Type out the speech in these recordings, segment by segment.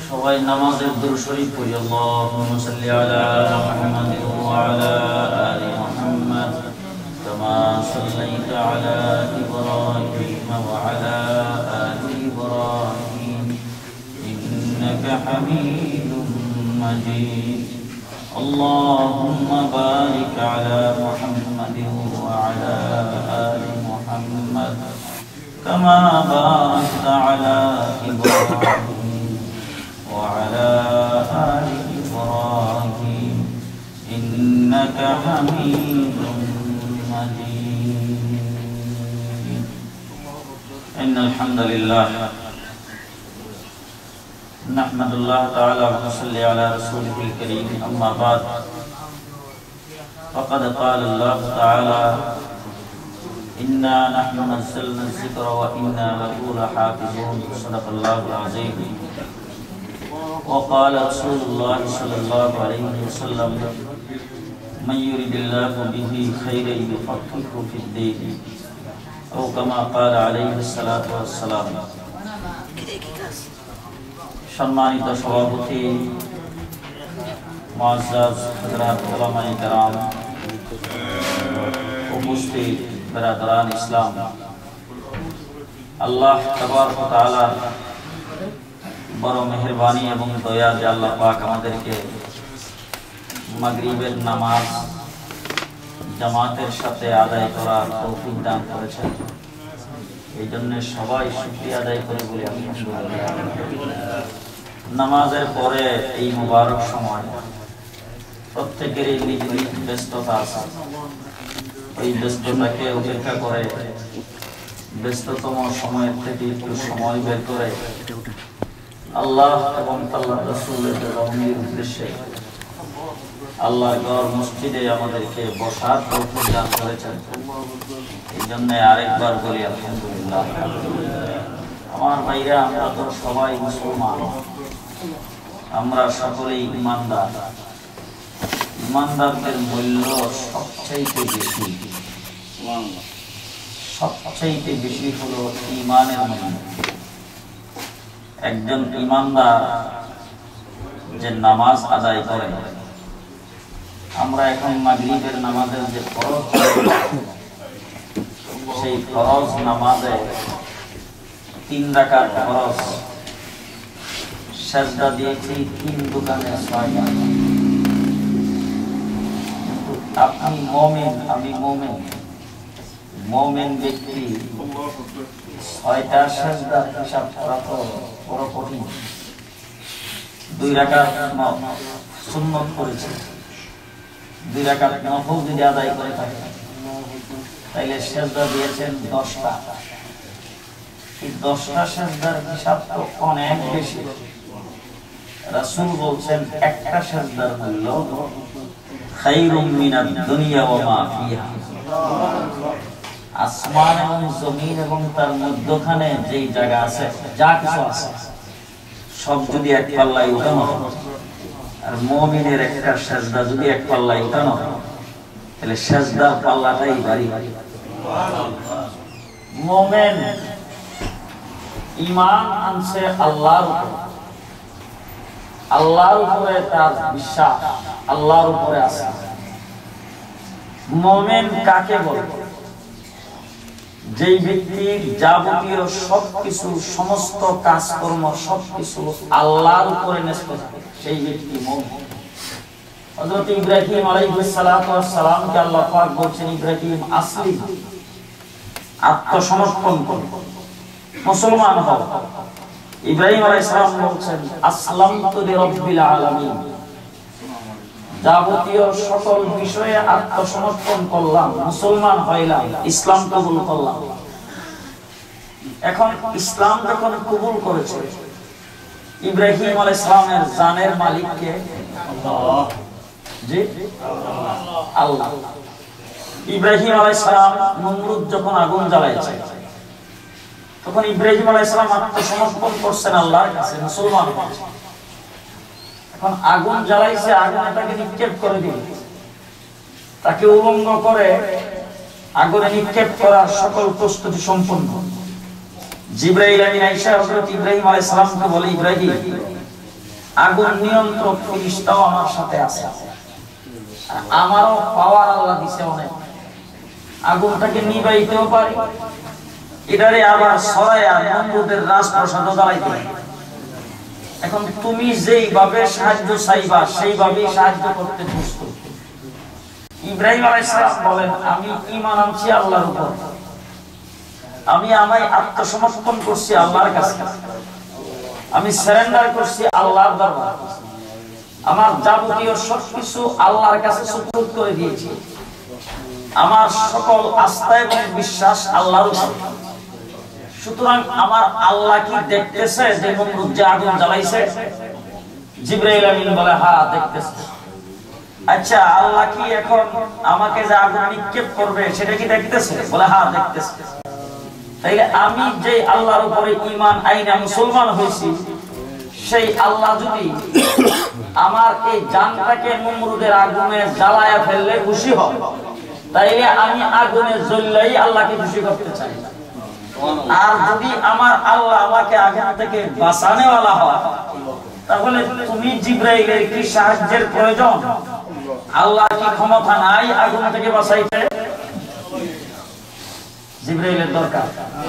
সবাই নামাজের দুরূদ শরীফ পড়ি। আল্লাহুম্মা সাল্লি আলা মুহাম্মাদিন ওয়া আলা আলি মুহাম্মাদ কামা সাল্লাইতা আলা ইব্রাহিম ওয়া আলা আলি ইব্রাহিম ইন্নাকা হামিদুম মাজিদ। আল্লাহুম্মা বারিক আলা মুহাম্মাদিন ওয়া আলা আলি মুহাম্মাদ কামা বারাকতা আলা ইব্রাহিম وعلى آل إبراهيم إنك حميد مجيد. إن الحمد لله نحمد الله تعالى ونصلي على رسوله الكريم. أما بعد فقد قال الله تعالى إنا نحن نزلنا الذكر وإنا له لحافظون. صدق الله العظيم. وقال رسول الله صلى الله عليه وسلم من يريد الله به خيرا يفقهه في الدين أو كما قال عليه الصلاة والسلام. সম্মানিত সভাপতি, মুআজ্জাজ হযরত উলামায়ে কেরাম, উপস্থিত বিরাদরান ইসলাম, আল্লাহ তাবারক ওয়া তাআলা বড় মেহেরবানি এবং দয়া যে আল্লাহ পাক আমাদেরকে মাগরিবের নামাজ জামাতের সাথে আদায় করার তৌফিক দান করেছেন। এই জন্য সবাই শুকরিয়া আদায় করে বলি আলহামদুলিল্লাহ। নামাজের পরে এই মুবারক সময় প্রত্যেকেরই নিজ নিজ ব্যস্ততা আছে। এই ব্যস্ততাকে উপেক্ষা করে ব্যস্ততম সময়ের থেকে একটু সময় বের করে আল্লাহ এবং আল্লাহর রাসূলের রহমতের উদ্দেশ্যে আল্লাহর ঘর মসজিদে আমাদেরকে বসার তৌফিক দান করেছেন। এই জন্য আরেকবার বলি আলহামদুলিল্লাহ। আমার ভাইরা, আমরা তো সবাই মুসলমান, আমরা সকলেই ইমানদার। ইমানদারদের মূল্য সবচাইতে বেশি, সবচাইতে বেশি হলো ঈমানের মূল্য। একজন ইমানদার যে নামাজ আদায় করে, আমরা এখন মাগরিবের নামাজের যে ফরজ, সেই ফরজ নামাজে 3 রাকাত ফরজ সাজদা দিয়েছি 3 দোকানে 6 বার। আপনি মুমিন, আমি মুমিন, মুমিন ব্যক্তি 6টা সাজদার হিসাব করা তো বড় কঠিন। 2 রাকাত সুন্নত করেছে, 2 রাকাত নফল যদি আদায় করে থাকে তাইলে সাজদা দিয়েছেন 10টা। এই 10টা সাজদার হিসাব তো অনেক বেশি। রাসূল বলছেন একটা সাজদার মূল্য খায়রুম মিনাদ দুনিয়া ওয়া মা ফিহা। আসমান এবং জমিন এবং তার মধ্যখানে যেই জায়গা আছে, যা কিছু আছে, সব যদি এক পাল্লায় উঠানো হয়, আর মুমিনের একটা সাজদা যদি এক পাল্লায় উঠানো হয়, তাহলে সাজদার পাল্লাটাই ভারী। মুমিন ঈমান আনছে আল্লাহর উপর, আল্লাহর উপরে তার বিশ্বাস, আল্লাহর উপরে আছে। মুমিন কাকে বলে? যেই ব্যক্তির যাবতীয় সবকিছু, সমস্ত কাজকর্ম সবকিছু আল্লাহর উপরে ন্যস্ত থাকে, সেই ব্যক্তি মুমিন। হযরত ইব্রাহিম আলাইহিস সালাতু ওয়াস সালামকে আল্লাহ পাক বলেছেন, ইব্রাহিম আসলিম, আত্মসমর্পণ করো, মুসলমান হও। ইব্রাহিম আলাইহিস সালাম বলেছেন আসলামতু লিরাব্বিল আলামিন, যাবতীয় সকল বিষয়ে আত্মসমর্পণ করলাম, মুসলমান হইলাম, ইসলাম কবুল করলাম। এখন ইসলাম যখন কবুল করেছে, ইব্রাহিম আলাইহিস সালামের জানের মালিক কে? আল্লাহ। জি, আল্লাহ। ইব্রাহিম আলাইহিস সালাম নমরুদ যখন আগুন জ্বালাইছে, তখন ইব্রাহিম আলাইহিস সালাম আত্মসমর্পণ করছেন আল্লাহর কাছে, মুসলমান হয়েছে। এখন আগুন জ্বালাইছে, আগুনে তাকে নিক্ষেপ করে দিল, তাকে উলঙ্গ করে আগুনে নিক্ষেপ করার সকল প্রস্তুতি সম্পন্ন। জিবরাইল আমিন আয়েশা হযরত ইব্রাহিম আলাইহিস সালামকে বলে, ইব্রাহিম আগুন নিয়ন্ত্রক ফেরেশতাও আমার সাথে আছে, আমারও পাওয়ার আল্লাহ দিছে অনেক। আগুনটাকে নিভাইতেও পারি, এটারে আবার সরাইয়া নমরুদের রাজপ্রাসাদে দাঁড়াইতে পারি। এখন তুমি যেইভাবে সাহায্য চাইবা সেইভাবেই সাহায্য করতে প্রস্তুত। ইব্রাহিম আলাইহিস সালাম বলেন, আমি ঈমান আনছি আল্লাহর উপর, আমি আমায় আত্মসমর্পণ করছি আল্লাহর কাছে, আমি সারেন্ডার করছি আল্লাহর দরবারে, আমার যাবতীয় সবকিছু আল্লাহর কাছে সুপুর্দ করে দিয়েছি, আমার সকল আস্থা এবং বিশ্বাস আল্লাহর উপর। সুতরাং আমার আল্লাহ কি দেখতেছে যে নমরুদ যে আগুন জ্বালাইছে? জিবরাইল আমিন বলে, হ্যাঁ দেখতেছে। আচ্ছা, আল্লাহ কি এখন আমাকে যে আগুন নিক্ষেপ করবে সেটা কি দেখতেছে? বলে, হ্যাঁ দেখতেছে। তাইলে আমি যে আল্লাহর উপরে ঈমান আইনা মুসলমান হয়েছি, সেই আল্লাহ যদি আমার এই জানটাকে নমরুদের আগুনে জ্বালায়া ফেললে খুশি হয়, তাইলে আমি আগুনে জ্বললেই আল্লাহকে খুশি করতে চাই। আর যদি আমার আল্লাহ আমাকে আগুন থেকে বাঁচানেওয়ালা হয়, তাহলে তুমি জিবরাইলের কি সাহায্যের প্রয়োজন? আল্লাহ কি ক্ষমতা নাই আগুন থেকে বাঁচাইতে? জিবরাইলের দরকার।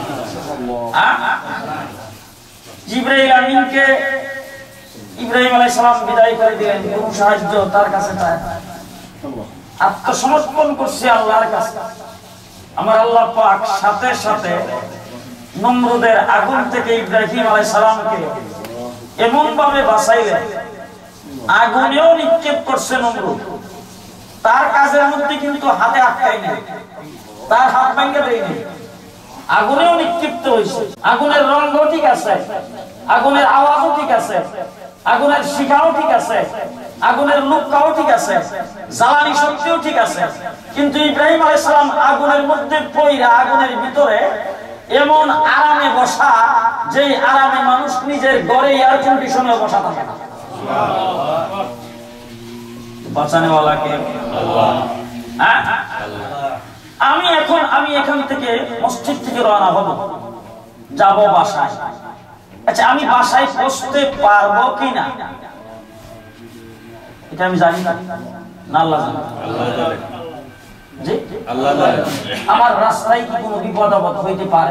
জিবরাইল আমিনকে ইব্রাহিম আলাইহিস সালাম বিদায় করে দিলেন, কোন সাহায্য তার কাছে চায় না, আত্মসমর্পণ করছে আল্লাহর কাছে। আমার আল্লাহ পাক সাথে সাথে নমরুদের আগুন থেকে ইব্রাহিম আলাইহিস সালামকে এমন ভাবে বাঁচাইলেন, আগুনেও নিক্ষেপ করছে নমরুদ, তার কাজের মধ্যে কিন্তু হাতে আটকাই নাই, তার হাত ভেঙে দেয়নি, আগুনেও নিক্ষিপ্ত হয়েছে। আগুনের রঙও ঠিক আছে, আগুনের আওয়াজও ঠিক আছে, আগুনের শিখাও ঠিক আছে, আগুনের লুকাও ঠিক আছে, জ্বালানি শক্তিও ঠিক আছে। কিন্তু ইব্রাহিম আলাইহিস সালাম আগুনের মধ্যে পইরা আগুনের ভিতরে এমন আরামে বসা, যে আরামে মানুষ নিজের ঘরে এয়ার কন্ডিশনে বসা থাকে না। বাঁচানে ওয়ালা কে? আল্লাহ। আমি এখান থেকে মসজিদ থেকে রওনা হব, যাব বাসায়। আচ্ছা, আমি বাসায় পৌঁছতে পারবো কিনা এটা আমি জানি না, আল্লাহ জানে। জি, আল্লাহ জানে। আমার রাস্তায় কি কোনো বিপদ আপদ হইতে পারে?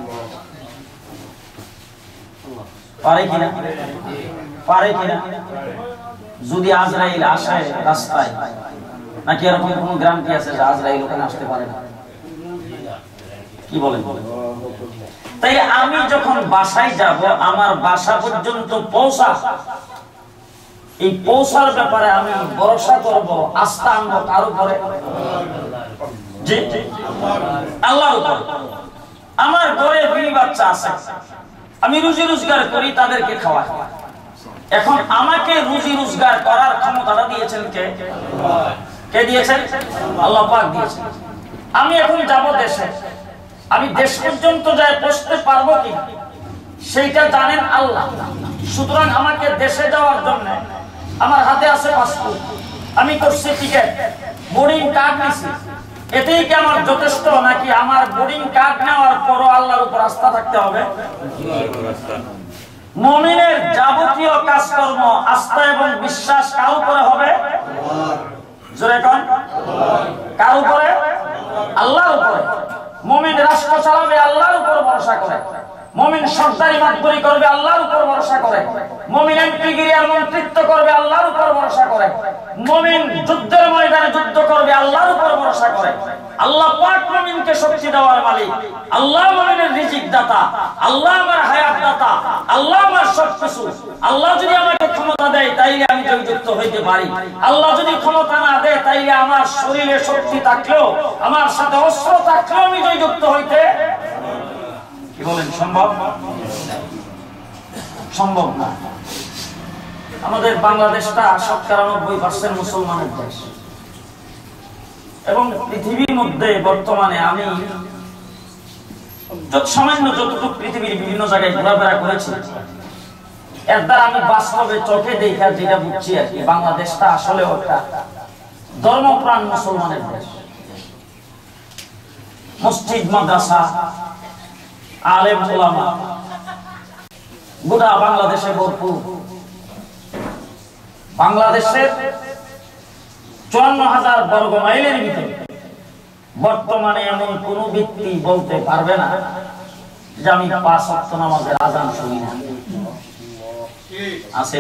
পারে কিনা? পারে কিনা? যদি আজরাইল আসে রাস্তায়, নাকি এরকম কোন গ্রাম কি আছে যে আজরাইল ওখানে আসতে পারে না? কি বলেন? তাই আমি যখন বাসায় যাব, আমার বাসা পর্যন্ত পৌঁছা, এই পৌঁছার ব্যাপারে আমি ভরসা করব, আস্থা আনবো কার উপরে? জি, আল্লাহর উপর। আমার ঘরে বিবি বাচ্চা আছে, আমি রুজি রোজগার করি, তাদেরকে খাওয়াই। এখন আমাকে রুজি রোজগার করার ক্ষমতাটা দিয়েছেন কে? কে দিয়েছেন? আল্লাহ পাক দিয়েছেন। আমি এখন যাব দেশে, আমি দেশ পর্যন্ত যাই পৌঁছতে পারবো কি সেইটা জানেন আল্লাহ। সুতরাং আমাকে দেশে যাওয়ার জন্য আমার হাতে আছে পাসপোর্ট, আমি করছি টিকেট, বোর্ডিং কার্ড নিছি, এতেই কি আমার যথেষ্ট? নাকি আমার বোর্ডিং কার্ড নেওয়ার পরও আল্লাহর উপর আস্থা থাকতে হবে? মুমিনের যাবতীয় কাজকর্ম আস্থা এবং বিশ্বাস কার উপরে হবে? জোরে কোন? কার উপরে? আল্লাহর উপরে। মুমিন রাষ্ট্র চালাবে আল্লাহর উপর ভরসা করে, মুমিন সরকারি মাতবরি করবে আল্লাহর উপর ভরসা করে, মুমিন এমপিগিরি আর মন্ত্রিত্ব করবে আল্লাহর উপর ভরসা করে, মুমিন যুদ্ধের ময়দানে যুদ্ধ করবে আল্লাহর উপর ভরসা করে। আল্লাহ পাক মুমিনকে শক্তি দেওয়ার মালিক, আল্লাহ মুমিনের রিজিক দাতা, আল্লাহ আমার হায়াত দাতা, আল্লাহ আমার সবকিছু। আল্লাহ যদি আমাকে ক্ষমতা দেয় তাইলে আমি জয়যুক্ত হইতে পারি, আল্লাহ যদি ক্ষমতা না দেয় তাইলে আমার শরীরে শক্তি থাকলেও, আমার সাথে অস্ত্র থাকলেও আমি জয়যুক্ত হইতে কি বলেন সম্ভব? সম্ভব না। আমাদের বাংলাদেশটা ৯০% মুসলমানের দেশ, এবং পৃথিবীর মধ্যে বর্তমানে আমি সামান্য যতটুকু পৃথিবীর বিভিন্ন জায়গায় ঘোরাফেরা করেছি, এর দ্বারা আমি বাস্তবে চোখে দেখা যেটা বুঝছি আর কি, বাংলাদেশটা আসলে একটা ধর্মপ্রাণ মুসলমানের দেশ। মসজিদ, মাদ্রাসা, আলেম ওলামা গোটা বাংলাদেশে ভরপুর। বাংলাদেশের 54,000 বর্গ মাইলের ভিতরে বর্তমানে এমন কোন ব্যক্তি বলতে পারবে না যে আমি 5 ওয়াক্ত নামাজের আযান শুনি না। আছে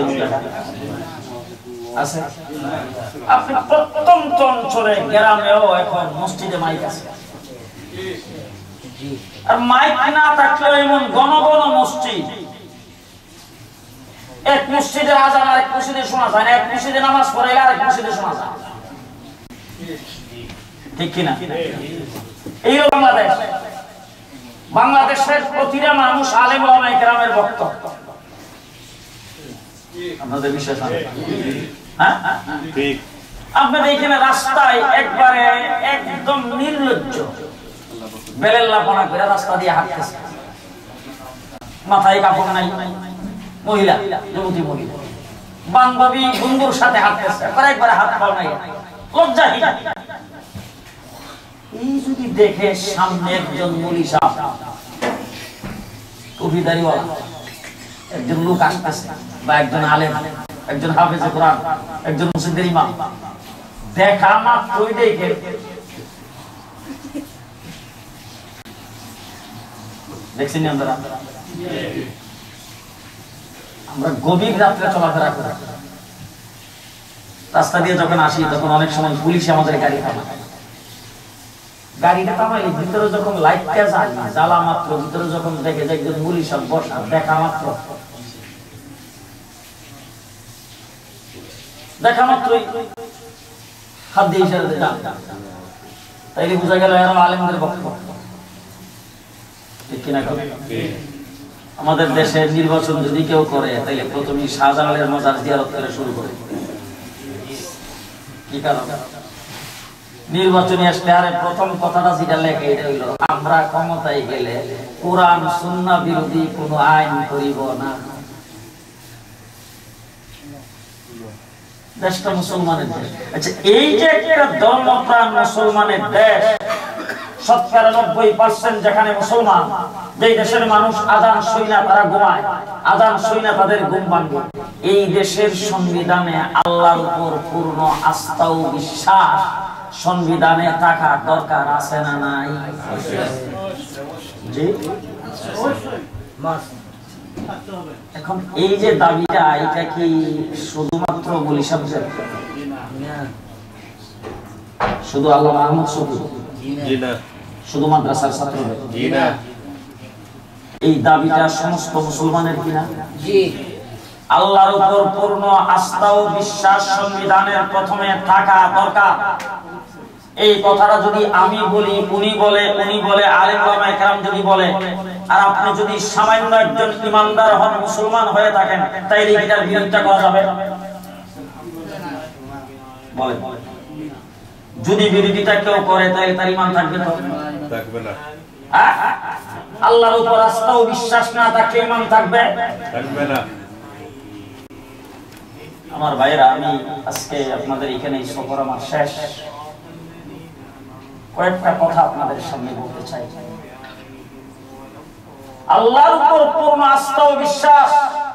আছে। আপনি প্রত্যন্ত অঞ্চলে গ্রামেও এখন মসজিদে মাইক আছে। আর মাইক না থাকলেও এমন ঘন ঘন মসজিদ, এক মসজিদে আযান আর এক মসজিদে শোনা যায় না, এক মসজিদে নামাজ পড়ে আর এক মসজিদে শোনা যায়। ঠিক কি না? এই বাংলাদেশ, বাংলাদেশের প্রতিটা মানুষ আলেম ওলামায়ে কেরামের ভক্ত। আপনাদের বিশ্বাস আছে? হ্যাঁ ঠিক। আপনি দেখেন রাস্তায় একবারে একদম নির্লজ্জ বেলেল্লাপনা করে রাস্তা দিয়ে হাঁটতেছে, মাথায় কাপড় নাই, মহিলা, যুবতী মহিলা বান্ধবী বন্ধুর সাথে হাঁটতেছে, একবারে হাত পাও নাই, লজ্জাহীন। এই যদি দেখে সামনে একজন মুলি সাহেব টুপিদারিওয়ালা একজন লোক আসতেছে, বা একজন আলেম, একজন হাফেজে কোরআন, একজন মসজিদের ইমাম, দেখা মাত্রই দেখে দেখছেন আমরা গভীর রাত্রে চলাফেরা করি, রাস্তা দিয়ে যখন আসি তখন অনেক সময় পুলিশ আমাদের গাড়ি থামায়। গাড়িটা থামাইলে ভিতরে যখন লাইটটা জ্বালা মাত্র ভিতরে যখন দেখে যে একজন পুলিশ বসা, দেখা মাত্র হাত দিয়ে ইশারা দিয়ে যান, তাইলে বোঝা গেল এরা আলেমদের পক্ষ। ঠিক কিনা? আমাদের দেশে নির্বাচন যদি কেউ করে তাইলে প্রথমে শাহজালালের মাজার জিয়ারত করে শুরু করে। কি কারণ? নির্বাচনী আসলে প্রথম কথাটা যেটা লেখে এটা হইল, আমরা ক্ষমতায় গেলে কোরআন সুন্নাহ বিরোধী কোন আইন করিব না। দেশটা মুসলমানের দেশ। আচ্ছা, এই যে একটা ধর্মপ্রাণ মুসলমানের দেশ, ৯০% যেখানে মুসলমান, যেই দেশের মানুষ আযান শুই না তারা ঘুমায়, আযান শুই না তাদের ঘুম ভাঙে, এই দেশের সংবিধানে আল্লাহর উপর পূর্ণ আস্থা ও বিশ্বাস সংবিধানে থাকা দরকার আছে না নাই? জি, এখন এই যে দাবিটা, এটা কি শুধুমাত্র বলি শব্দের? শুধু আল্লাহ মাহমুদ শফি? জি না। শুধু মাদ্রাসার ছাত্রদের? জি না। এই দাবিটা সমস্ত মুসলমানের কিনা? জি। আল্লাহর উপর পূর্ণ আস্থা ও বিশ্বাস সংবিধানের প্রথমে থাকা দরকার। এই কথাটা যদি আমি বলি, উনি বলে, আলেম ওলামায়ে কেরাম যদি বলে, আর আপনি যদি সামান্য একজন ইমানদার হন, মুসলমান হয়ে থাকেন, তাইলে এটার বিরোধিতা করা যাবে? বলেন, যদি বিরোধিতা কেউ করে তাহলে তার ঈমান থাকবে না? থাকবে না। আল্লাহর উপর আস্থা ও বিশ্বাস না থাকলে ঈমান থাকবে? থাকবে না। আমার ভাইরা, আমি আজকে আপনাদের এখানে সফর আমার শেষ, কয়েকটা কথা আপনাদের সামনে বলতে চাই। আল্লাহর উপর পূর্ণ আস্থা ও বিশ্বাস,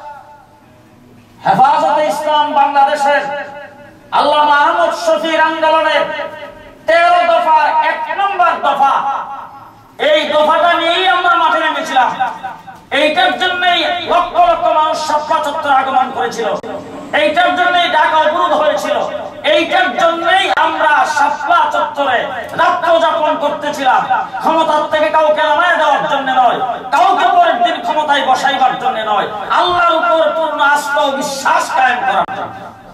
হেফাজতে ইসলাম বাংলাদেশের আল্লাহ মাহমুদ শফির আন্দোলনের 13 দফা 1 নম্বর দফা, এই দফাটা নিয়েই আমরা মাঠে নেমেছিলাম। এইটার জন্যই লক্ষ লক্ষ মানুষ শাপলা চত্বরে আগমন করেছিল, এইটার জন্যই ঢাকা অবরোধ হয়েছিল, এইটার জন্যই আমরা শাপলা চত্বরে রাত্র যাপন করতেছিলাম। ক্ষমতার থেকে কাউকে নামায় দেওয়ার জন্য নয়, কাউকে পরের দিন ক্ষমতায় বসাইবার জন্য নয়, আল্লাহর উপর পূর্ণ আস্থা ও বিশ্বাস কায়েম করার জন্য।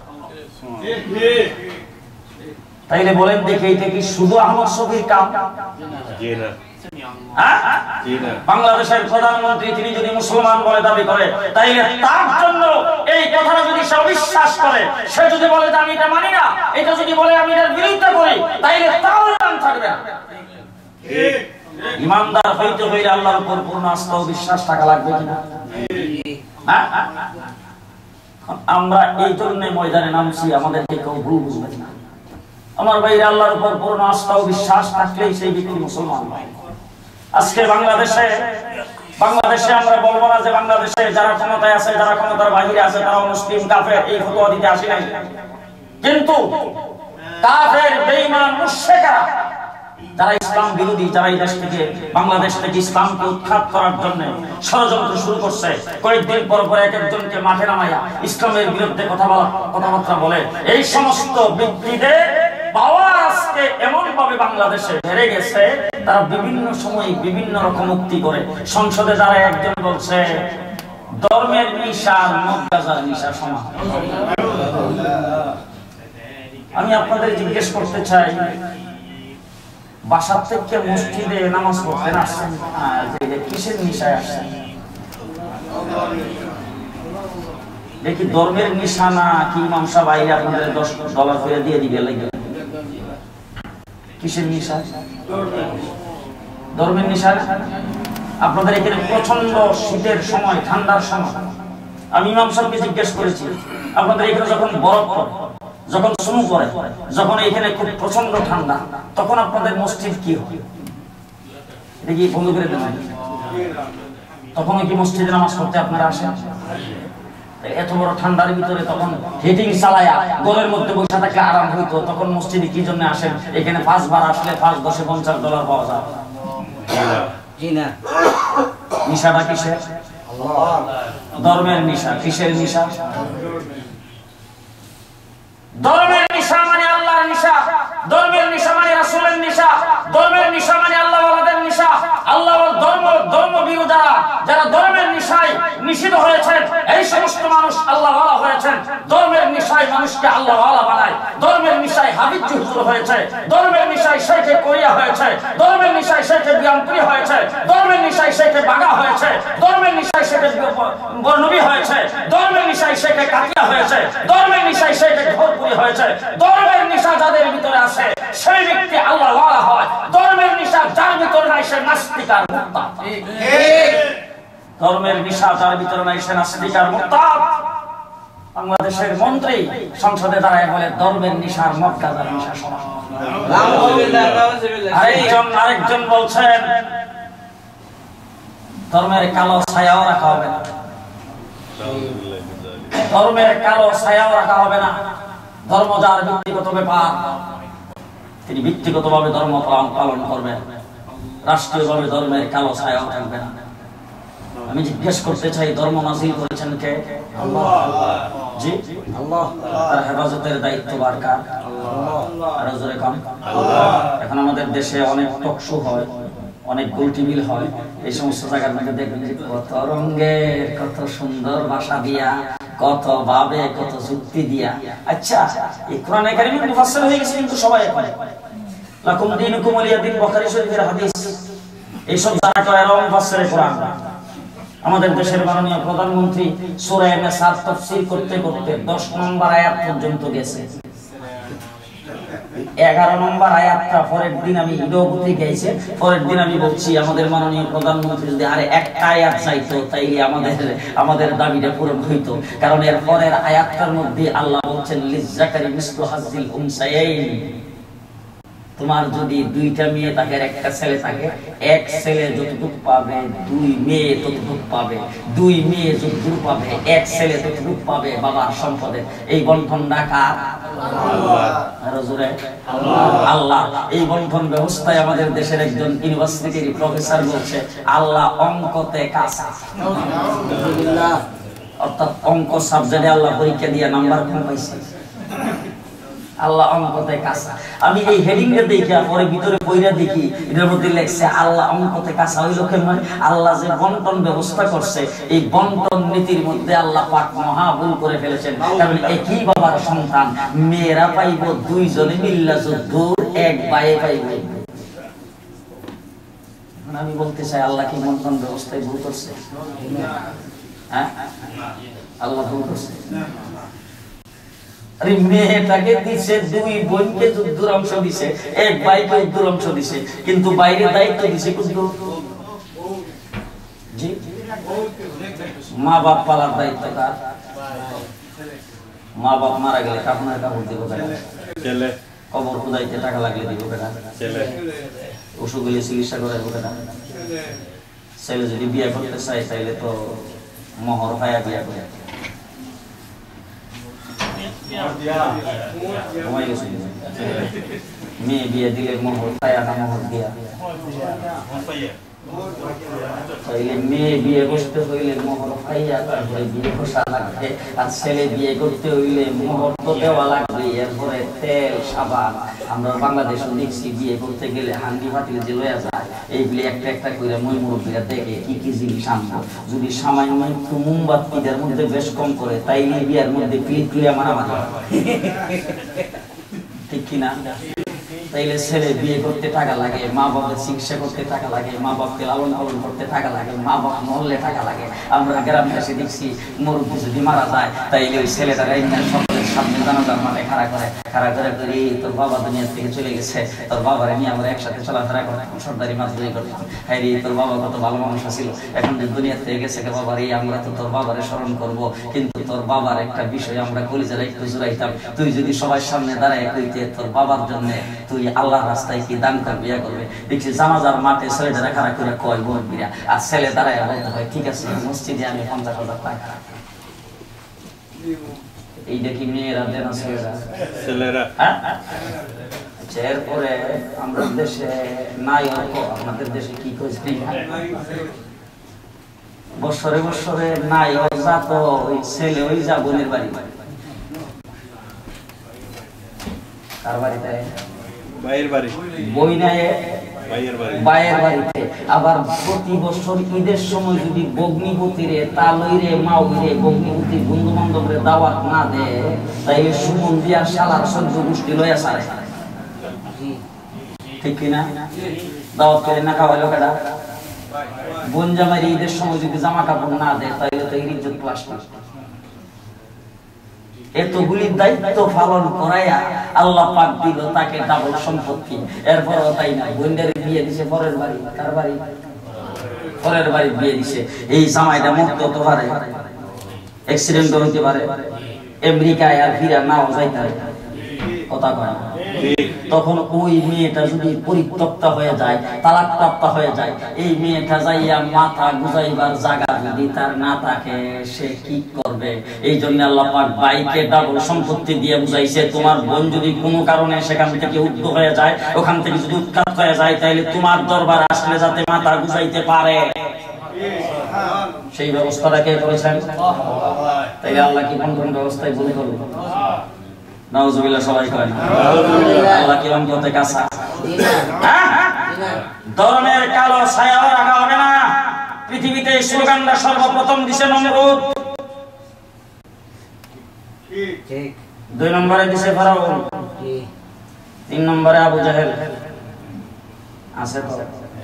তাইলে বলেন দেখি, এটা কি শুধু আহমদ শফির কাম? জি না। বাংলাদেশের প্রধানমন্ত্রী তিনি যদি মুসলমান বলে দাবি করে, তাইলে তার জন্য এই কথাটা যদি সে অবিশ্বাস করে, সে যদি বলে যে আমি এটা মানি না, এটা যদি বলে আমি এর বিরুদ্ধে করি, তাইলে তাও ঈমান থাকবে না। ঈমানদার হইতে হইলে আল্লাহর উপর পূর্ণ আস্থা ও বিশ্বাস থাকা লাগবে কিনা? আমরা এই জন্য ময়দানে নামছি, আমাদেরকে কেউ ভুল বুঝবেন না। আমার ভাইরা, আল্লাহর উপর পূর্ণ আস্থা ও বিশ্বাস থাকলেই সেই ব্যক্তি মুসলমান হয়। আজকে বাংলাদেশে বাংলাদেশে আমরা বলবো না যে বাংলাদেশে যারা ক্ষমতায় আছে, যারা ক্ষমতার বাইরে আছে তারা মুসলিম কাফের, এই ফতোয়া দিতে আসি নাই। কিন্তু কাফের বেঈমান মুশরিকরা যারা ইসলাম বিরোধী, যারা এই দেশ থেকে বাংলাদেশ থেকে ইসলামকে উৎখাত করার জন্য ষড়যন্ত্র শুরু করছে, কয়েকদিন পর পর এক একজনকে মাঠে নামাইয়া ইসলামের বিরুদ্ধে কথাবার্তা বলে, এই সমস্ত ব্যক্তিদের পাওয়ার আজকে এমন ভাবে বাংলাদেশে বেড়ে গেছে, তারা বিভিন্ন সময় বিভিন্ন রকম উক্তি করে। সংসদে যারা একজন বলছে ধর্মের নিশা মদ গাঁজার নিশা সমান। আমি আপনাদের জিজ্ঞেস করতে চাই, বাসার থেকে মসজিদে নামাজ পড়তে আসছেন, কিসের নিশায় আসছেন? দেখি ধর্মের নিশা না কি ইমাম সাহেব আইলে আপনাদের $10 করে দিয়ে দিবে লাগে? কিসের নিশা? ধর্মের নিশা। আপনাদের এখানে প্রচন্ড শীতের সময়, ঠান্ডার সময়, আমি ইমাম সাহেবকে জিজ্ঞেস করেছি, আপনাদের এখানে যখন বরফ পড়ে, যখন স্নো পড়ে, যখন এখানে খুব প্রচন্ড ঠান্ডা, তখন আপনাদের মসজিদ কি হয়? এটা কি বন্ধ করে দেন? তখন কি মসজিদে নামাজ পড়তে আপনারা আসেন? এত বড় ঠান্ডার ভিতরে তখন হিটিং চালায়া ঘরের মধ্যে বসে থাকলে আরাম হইতো, তখন মসজিদে কি জন্য আসেন? এখানে 5 বার আসলে 5 10 $50 পাওয়া যায়। জি না, নিশাটা কিসের? ধর্মের নিশা। কিসের নিশা? ধর্মের নিশা মানে আল্লাহর নিশা, ধর্মের নিশা মানে রাসূলের নিশা, ধর্মের নিশা মানে আল্লাহ ওয়ালাদের নিশা। আল্লাহ ধর্ম বিরোধী যারা ধর্মের নিশায় নিষিদ্ধ হয়েছেন, এই সমস্ত মানুষ আল্লাহ ওয়ালা হয়েছেন। ধর্মের নিশায় মানুষকে আল্লাহ ওয়ালা বানায়, ধর্মের নিশায় হাবিব হুজুর হয়েছে, ধর্মের নিশায় শেখে কোরিয়া হয়েছে, ধর্মের নিশায় শেখে বিয়ামপুরি হয়েছে, ধর্মের নিশায় শেখে বাগা হয়েছে, ধর্মের নিশায় শেখে বর্ণবী হয়েছে, ধর্মের নিশায় শেখে কাটিয়া হয়েছে, ধর্মের নিশায় শেখে ঘরপুরি হয়েছে। ধর্মের নিশা যাদের ভিতরে আছে সেই ব্যক্তি আল্লাহ ওয়ালা হয়। ধর্মের নিশা যার ভিতরে নাই সে নাস্তিক আর মুরতাদ। ধর্মের নিশা যার ভিতরে নাই সে নাস্তিক আর মুরতাদ। বাংলাদেশের মন্ত্রী সংসদে দাঁড়ায় বলে ধর্মের নিশার মদ গাঁজার নিশা সমান। আরেকজন বলছেন ধর্মের কালো ছায়াও রাখা হবে না, ধর্মের কালো ছায়াও রাখা হবে না। ধর্ম যার ব্যক্তিগত ব্যাপার, তিনি ব্যক্তিগতভাবে ধর্ম পালন করবেন, রাষ্ট্রীয়ভাবে ধর্মের কালো ছায়াও থাকবে না। আমি জিজ্ঞেস করতে চাই, ধর্ম নাযিল করেছেন কে? আল্লাহ। জি আল্লাহ। তার হেফাজতের দায়িত্বভার কার? আল্লাহ। আর জোরে কাম আল্লাহ। এখন আমাদের দেশে অনেক টক শো হয়, অনেক গোলটি মিল হয়, এই সমস্ত জায়গার মধ্যে দেখবেন যে কত রঙের, কত সুন্দর ভাষা দিয়া, কত ভাবে, কত যুক্তি দিয়া। আচ্ছা, এই কোরআনে কারীমে মুফাসসির হয়ে গেছে কিন্তু সবাই এখন লাকুম দীনুকুম ওয়ালিয়া দীন, বুখারী শরীফের হাদিস। এই সব যারা কয় এরা মুফাসসিরে কোরআন। আমাদের দেশের মাননীয় প্রধানমন্ত্রী সূরা নিসা তাফসীর করতে করতে 10 নম্বর আয়াত পর্যন্ত গেছে। 11 নম্বর আয়াতটা পরের দিন আমি ইডোগুতি গাইছে, পরের দিন আমি বলছি আমাদের মাননীয় প্রধানমন্ত্রী যদি আরে একটা আয়াত চাইতো তাইলে আমাদের দাবিটা পূরণ হইতো। কারণ এর পরের আয়াতটার মধ্যে আল্লাহ বলছেন লিজ্জাকারি মিসলু হাযিল উনসায়াইন, তোমার যদি 2টা মেয়ে থাকে আর একটা ছেলে থাকে, এক ছেলে যতটুকু পাবে 2 মেয়ে ততটুকু পাবে, 2 মেয়ে যতটুকু পাবে এক ছেলে ততটুকু পাবে বাবার সম্পদে। এই বন্টনটা কার? আল্লাহ। এই বন্টন ব্যবস্থায় আমাদের দেশের একজন ইউনিভার্সিটির প্রফেসর বলছে আল্লাহ অঙ্কতে কাঁচা। অর্থাৎ অঙ্ক সাবজেক্টে আল্লাহ পরীক্ষা দিয়ে নাম্বার কম পাইছে, আল্লাহ অঙ্কতে কাঁচা। আমি এই হেডিংটা দেখি পরে ভিতরে বইরা দেখি এটার মধ্যে লেখছে আল্লাহ অঙ্কতে কাঁচা। হইল কেমন? আল্লাহ যে বন্টন ব্যবস্থা করছে, এই বন্টন নীতির মধ্যে আল্লাহ পাক মহা ভুল করে ফেলেছেন। কারণ একই বাবার সন্তান, মেয়েরা পাইব 2 জনে মিল্লা যুদ্ধুর, এক ভাইয়ে পাইব। আমি বলতে চাই আল্লাহ কি বন্টন ব্যবস্থায় ভুল করছে? হ্যাঁ, আল্লাহ ভুল করছে। মেয়েটাকে দিছে 2 বোনকে যুদ্ধের অংশ দিছে, এক ভাইকে যুদ্ধের অংশ দিছে, কিন্তু বাইরে দায়িত্ব দিছে কিন্তু জি মা বাপ পালার দায়িত্ব কার? মা বাপ মারা গেলে কাপড়ের কাপড় দিব ছেলে, কবর খুদাইতে টাকা লাগলে দিব ছেলে, অসুখ হলে চিকিৎসা করে ছেলে, ছেলে যদি বিয়ে করতে চায় তাইলে তো মোহর ভাইয়া বিয়ে করে মেয়ে বিয়ে দিলে মোহর ভাইয়া না মোহর দিয়া তাইলে মেয়ে বিয়ে করতে হইলে মোহর ভাইয়া তারপরে বিয়ে বসা লাগবে আর ছেলে বিয়ে করতে হইলে মোহর তো দেওয়া লাগবে এরপরে তেল সাবান আমরা বাংলাদেশে দেখছি বিয়ে করতে গেলে হান্ডি ফাটিলে যে লয়া যায় এইগুলি একটা একটা করে মই মুরব্বীরা দেখে কি কি জিনিস আনবো যদি সামান্য একটু মোমবাতিদের মধ্যে বেশ কম করে তাইলে বিয়ের মধ্যে ক্লিক ক্লিয়া মারামারি ঠিক কিনা তাইলে ছেলে বিয়ে করতে টাকা লাগে মা বাবার চিকিৎসা করতে টাকা লাগে মা বাপকে লালন পালন করতে টাকা লাগে মা বাপ মহল্লে টাকা লাগে আমরা গ্রামে এসে দেখছি মুরব্বী যদি মারা যায় তাইলে ওই ছেলেটা সকলের সামনে জানাজার মাঠে খাড়া করে করে তোর বাবা দুনিয়া থেকে চলে গেছে তোর বাবারে নিয়ে আমরা একসাথে চলাফেরা করতাম সর্দারি মাছগুলি করতাম হ্যাঁ রে তোর বাবা কত ভালো মানুষ ছিল এখন যে দুনিয়া থেকে গেছে বাবার এই আমরা তো তোর বাবারে স্মরণ করব কিন্তু তোর বাবার একটা বিষয় আমরা কলিজারা একটু জুড়াইতাম তুই যদি সবার সামনে দাঁড়ায় কইতে তোর বাবার জন্য তুই আল্লাহর রাস্তায় কি দান করবি ইয়া করবে দেখছি জানাজার মাঠে ছেলেটা খাড়া করে কয় মুরব্বীরা আর ছেলে দাঁড়ায় বলতে হয় ঠিক আছে মসজিদে আমি 50,000 টাকা এই দেখি মেয়েরা দেন ছেলেরা এরপরে আমাদের দেশে নাই অল্প আমাদের দেশে কি কইছি বছরে বছরে নাই যা তো ওই ছেলে ওই যা বোনের বাড়ি কার বাড়িতে ভাইয়ের বাড়ি বই নাই ভাইয়ের বাড়িতে আবার প্রতি বছর ঈদের সময় যদি বগ্নিপতিরে তালইরে মাউরে বগ্নিপতির বন্ধু বান্ধবরে দাওয়াত না দেয় তাইলে সুমন দিয়ার শালার সহ্য গোষ্ঠী লইয়া সারে ঠিক কিনা দাওয়াত করে না খাওয়াইলো কেডা বোন জামাইরে ঈদের সময় যদি জামা কাপড় না দেয় তাইলে তো ইজ্জত ক্লাস না এতগুলি দায়িত্ব পালন করাইয়া আল্লাহ পাক দিল তাকে ডাবল সম্পত্তি এরপরও তাই না বোনদের বিয়ে দিছে পরের বাড়ি তার বাড়ি পরের বাড়ি বিয়ে দিছে এই জামাইটা মুক্ত হতে পারে অ্যাক্সিডেন্ট হইতে পারে আমেরিকায় আর ফিরা নাও যাইতে পারে কথা কয় না তখন ওই মেয়েটা যদি পরিত্যক্তা হয়ে যায় তালাক প্রাপ্ত হয়ে যায় এই মেয়েটা যাইয়া মাথা গুজাইবার জায়গা যদি তার না থাকে সে কি করবে এই জন্য আল্লাহ পাক ভাইকে ডাবল সম্পত্তি দিয়ে বুঝাইছে তোমার বোন যদি কোনো কারণে সেখান থেকে উদ্যোগ হয়ে যায় ওখান থেকে যদি উৎখাত হয়ে যায় তাহলে তোমার দরবার আসলে যাতে মাথা গুজাইতে পারে সেই ব্যবস্থাটা কে করেছেন তাইলে আল্লাহ কি কোন কোন ব্যবস্থায় ভুল করবে নাউজুবিল্লাহ সবাই করেন আল্লাহ কি রহমতে কাঁচা ধর্মের কালো ছায়াও রাখা হবে না পৃথিবীতে এই স্লোগানটা সর্বপ্রথম দিছে নমরুদ ঠিক 2 নম্বরে দিছে ফেরাউন 3 নম্বরে আবু জাহেল আছে তো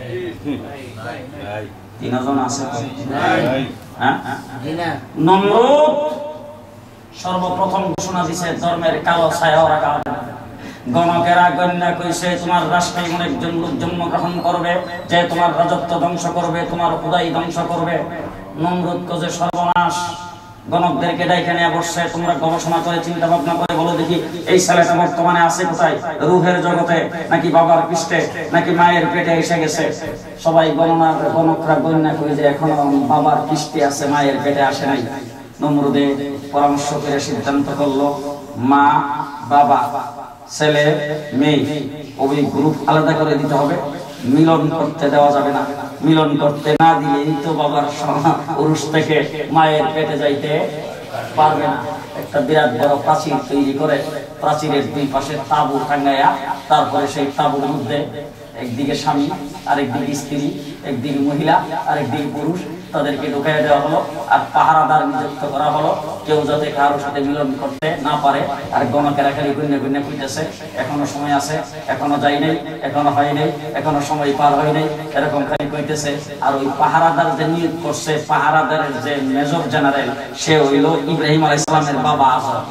তিনজন আছে হ্যাঁ নমরুদ সর্বপ্রথম ঘোষণা দিছে ধর্মের কালো ছায়া রাখা হবে না গণকেরা গণ্য কইছে তোমার রাষ্ট্রে এমন একজন লোক জন্মগ্রহণ করবে যে তোমার রাজত্ব ধ্বংস করবে তোমার খোদাই ধ্বংস করবে নমরুদ কজে সর্বনাশ গণকদেরকে ডাইকে নিয়ে বসছে তোমরা গবেষণা করে চিন্তা ভাবনা করে বলো দেখি এই ছেলেটা বর্তমানে আছে কোথায় রূহের জগতে নাকি বাবার পৃষ্ঠে নাকি মায়ের পেটে এসে গেছে সবাই গণকরা গণ্য করে যে এখনো বাবার পৃষ্ঠে আছে মায়ের পেটে আসে নাই নমরুদে পরামর্শ করে সিদ্ধান্ত করলো মা বাবা ছেলে মেয়ে ওই গ্রুপ আলাদা করে দিতে হবে মিলন করতে দেওয়া যাবে না মিলন করতে না দিলেই তো বাবার পুরুষ থেকে মায়ের পেটে যাইতে পারবে না একটা বিরাট বড় প্রাচীর তৈরি করে প্রাচীরের দুই পাশে তাঁবু টাঙ্গাইয়া তারপরে সেই তাঁবুর মধ্যে একদিকে স্বামী আরেকদিকে স্ত্রী একদিকে মহিলা আরেকদিকে পুরুষ তাদেরকে ঢুকাই দেওয়া হলো আর পাহারাদার নিযুক্ত করা হলো কেউ যাতে কারোর সাথে মিলন করতে না পারে আর গণকেরা খালি গুন্নে গুন্নে কইতেছে এখনো সময় আছে এখনো যাই নাই এখনো হয় নাই এখনো সময় পার হয় নাই এরকম খালি কইতেছে আর ওই পাহারাদার যে নিয়োগ করছে পাহারাদারের যে মেজর জেনারেল সে হইল ইব্রাহিম আলাইহিস সালামের বাবা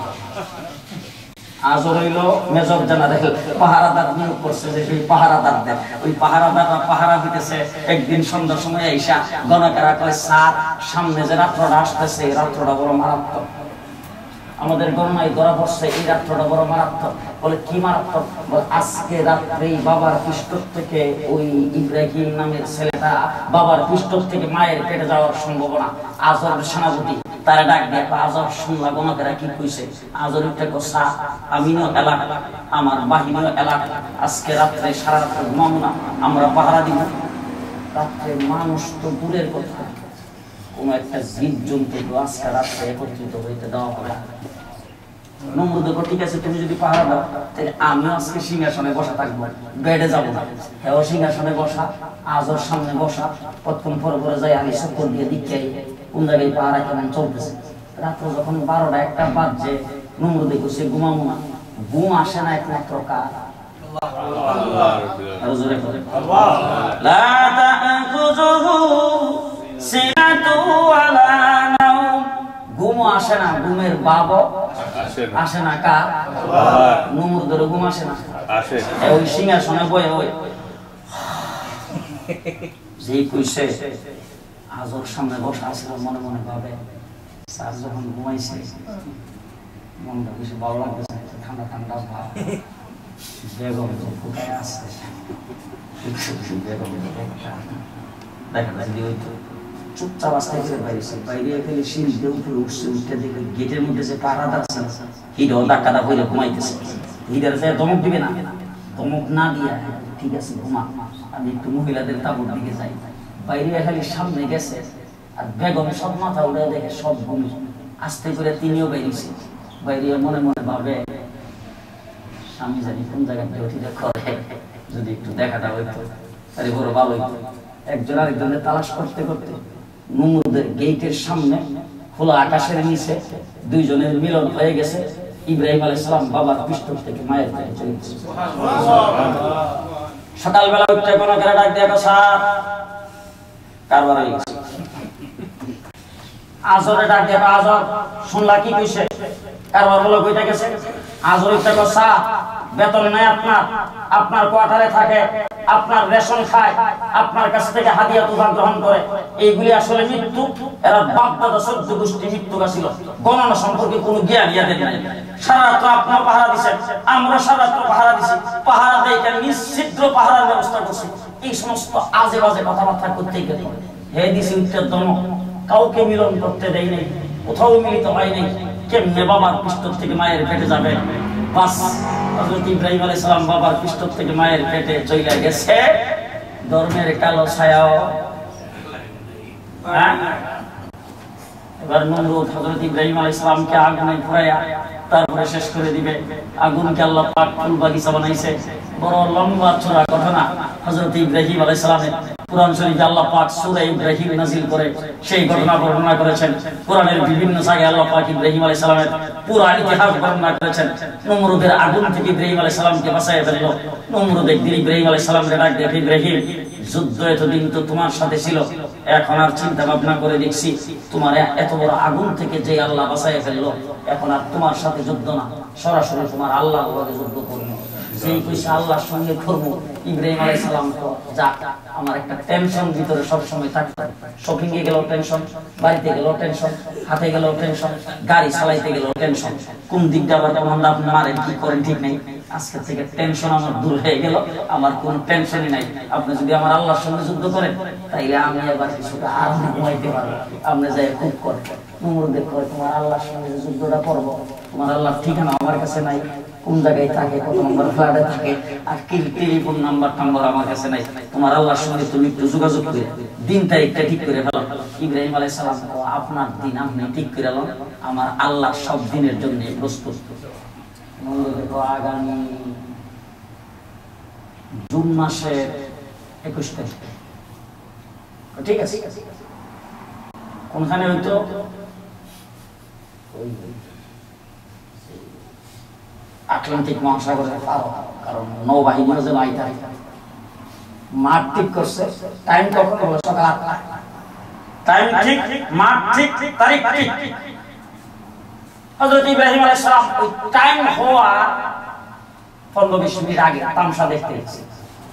আজর হইল মেজর জেনারেল পাহারাদার নিয়োগ করছে যে সেই পাহারাদারদের ওই পাহারাদাররা পাহারা দিতেছে একদিন সন্ধ্যার সময় আইসা গণকেরা কয় স্যার সামনে যে রাত্রটা আসতেছে এই রাত্রটা বড় মারাত্মক আমাদের গণনায় ধরা পড়ছে এই রাত্রটা বড় মারাত্মক। বলে কি মারাত্মক? বলে আজকে রাত্রেই বাবার পৃষ্ঠ থেকে ওই ইব্রাহিম নামের ছেলেটা বাবার পৃষ্ঠ থেকে মায়ের পেটে যাওয়ার সম্ভাবনা। আজর সেনাপতি তারা ডাক দিয়ে আজর শুনলা গণকেরা কি কইছে? আজর উঠে কষা আমিও এলাকা আমার বাহিনীও এলাকা আজকে রাত্রে সারা রাত্র ঘুমাবো না, আমরা পাহারা দিব। রাত্রে মানুষ তো দূরের কথা, কোন একটা জীব জন্তু আজকে রাত্রে একত্রিত হইতে দেওয়া হবে। নমরুদ বলে ঠিক আছে, তুমি যদি পাহারা দাও তাহলে আমি আজকে সিংহাসনে বসা থাকবো, বেডে যাবো না। হ্যাঁ, সিংহাসনে বসা, আজর সামনে বসা, প্রথম পরে পরে যাই আমি চক্কর দিয়ে দিকে কোন জায়গায় পাহারা কেমন চলতেছে। রাত্র যখন 12টা 1টা বাজছে, নমরুদে কইছে ঘুমাবো না। ঘুম আসে না একমাত্র কার? ঘুমও আসে না, ঘুমের বাবও আসে না কার? নমরুদের ঘুম আসে না, ওই সিংহাসনে বয়ে ওই যে কইছে আজর সামনে বসা আছে, মনে মনে ভাবে স্যার যখন ঘুমাইছে মনটা বেশি ভালো লাগতেছে, ঠান্ডা ঠান্ডা ভাব। বেগম তো কোথায় আছে? দেখা যায় যে ওই তো চুপচাপ আসতে বাইরেছে, বাইরে ফেলে সিঁড়িতে উপরে উঠছে, উঠতে দেখে গেটের মধ্যে যে পাহারাদার আছে হিডও ধাক্কাটা হইলে ঘুমাইতেছে। হিডার যে ধমক দিবে না, ধমক না দিয়া ঠিক আছে ঘুমা, আমি একটু মহিলাদের তাঁবুর দিকে যাই। বাইরে খালি সামনে গেছে আর বেগম সব মাথা উঠে দেখে সব ঘুমি। আস্তে করে তিনিও বাইরেছে, বাইরে মনে মনে ভাবে স্বামী জানি কোন জায়গায় ডিউটিটা করে, যদি একটু দেখাটা হইতো তাহলে বড় ভালো হইতো। একজন আরেকজনের তালাশ করতে করতে নমরুদের গেটের সামনে খোলা আকাশের নিচে দুইজনের মিলন হয়ে গেছে। ইব্রাহিম আলাইহিস সালাম বাবার পৃষ্ঠ থেকে মায়ের পেটে চলে গেছে। সকালবেলা উঠে কোনো করে ডাক দিয়ে স্যার কারবার হয়ে গেছে। আজরে ডাক দিয়ে আজর শুনলা কি কইছে? কারবার হলো কইটা গেছে। আজর উঠে স্যার বেতন নাই আপনার, আপনার কোয়ার্টারে থাকে, আপনার রেশন খায়, আপনার কাছ থেকে হাদিয়া তুফা গ্রহণ করে, এইগুলি আসলে মৃত্যু। এরা বাপ দাদা 14 গোষ্ঠী মৃত্যু ছিল, গণনা সম্পর্কে কোনো জ্ঞান ইয়াদের নাই। সারা রাত আপনার পাহারা দিচ্ছেন, আমরা সারা রাত পাহারা দিছি, পাহারা দেয় এটা নিশ্চিদ্র পাহারার ব্যবস্থা করছি। এই সমস্ত আজে বাজে কথাবার্তা করতেই গেল হে দিছি উত্তর দমক, কাউকে মিলন করতে দেয় নাই, কোথাও মিলিত হয় নাই। কেমনে বাবার পৃষ্ঠ থেকে মায়ের পেটে যাবে? বাস হযরত ইব্রাহিম আলাইহিস সালাম বাবার পৃষ্ঠ থেকে মায়ের পেটে চলে গেছে, ধর্মের কালো ছায়াও। এবার নমরুদ হযরত ইব্রাহিম আলাইহিস সালামকে আগুনে পুরাইয়া তারপরে শেষ করে দিবে। আগুনকে আল্লাহ পাক ফুল বাগিচা বানাইছে। বড় লম্বা চড়া ঘটনা। হযরত ইব্রাহিম আলাইহিস সালামের কুরআন শরীফে আল্লাহ পাক সূরা ইব্রাহিম নাযিল করে সেই ঘটনা বর্ণনা করেছেন। কুরআনের বিভিন্ন জায়গায় আল্লাহ পাক ইব্রাহিম আলাইহিস সালামের পুরো ইতিহাস বর্ণনা করেছেন। নমরুদের আগুন থেকে ইব্রাহিম আলাইহিস সালামকে বাঁচায় ফেলল। নমরুদ একদিন ইব্রাহিম আলাইহিস সালামকে ডাক দিয়ে, ইব্রাহিম যুদ্ধ এতদিন তো তোমার সাথে ছিল, এখন আর চিন্তা ভাবনা করে দেখছি তোমার এত বড় আগুন থেকে যে আল্লাহ বাঁচায় ফেললো, এখন আর তোমার সাথে যুদ্ধ না, সরাসরি তোমার আল্লাহর লগে যুদ্ধ করবো। যেই কইছে আল্লাহর সঙ্গে করবো, ইব্রাহিম আলাইহিস সালাম তো যাক, আমার একটা টেনশন ভিতরে সব সময় থাকতো। শপিং এ গেলেও টেনশন, বাড়িতে গেলেও টেনশন, হাতে গেলেও টেনশন, গাড়ি চালাইতে গেলেও টেনশন, কোন দিকটা আবার কোন আপনি মারেন কি করেন ঠিক নেই। আজকে থেকে টেনশন আমার দূর হয়ে গেল, আমার কোনো টেনশনই নাই। আপনি যদি আমার আল্লাহর সঙ্গে যুদ্ধ করেন তাইলে আমি এবার কিছুটা আর ঘুমাইতে পারবো। আপনি যাই খুব করেন নমরুদ দেখো, তোমার আল্লাহর সঙ্গে যুদ্ধটা করবো, তোমার আল্লাহর ঠিকানা আমার কাছে নাই, কোন জায়গায় থাকে, কত নম্বর ফ্ল্যাটে থাকে, আর কি টেলিফোন নাম্বার আমার কাছে নাই। তোমার আল্লাহর সঙ্গে তুমি একটু যোগাযোগ করে দিন তারিখটা ঠিক করে ফেলো। ইব্রাহিম আলাইহিস সালাম আপনার দিন আপনি ঠিক করে এলেন, আমার আল্লাহ সব দিনের জন্য প্রস্তুত। আগামী জুন মাসের 21 তারিখ, ঠিক আছে? কোনখানে হইতো? আটলান্টিক মহাসাগরের পার, কারণ নৌবাহিনী যে বাইটা মাঠ ঠিক করছে। টাইম কখন হলো? সকাল 8টা। টাইম ঠিক, মাঠ ঠিক, তারিখ ঠিক। হযরত ইব্রাহিম আলাইহিস সালাম ওই টাইম হওয়া 15-20 মিনিট আগে তামসা দেখতে গেছে।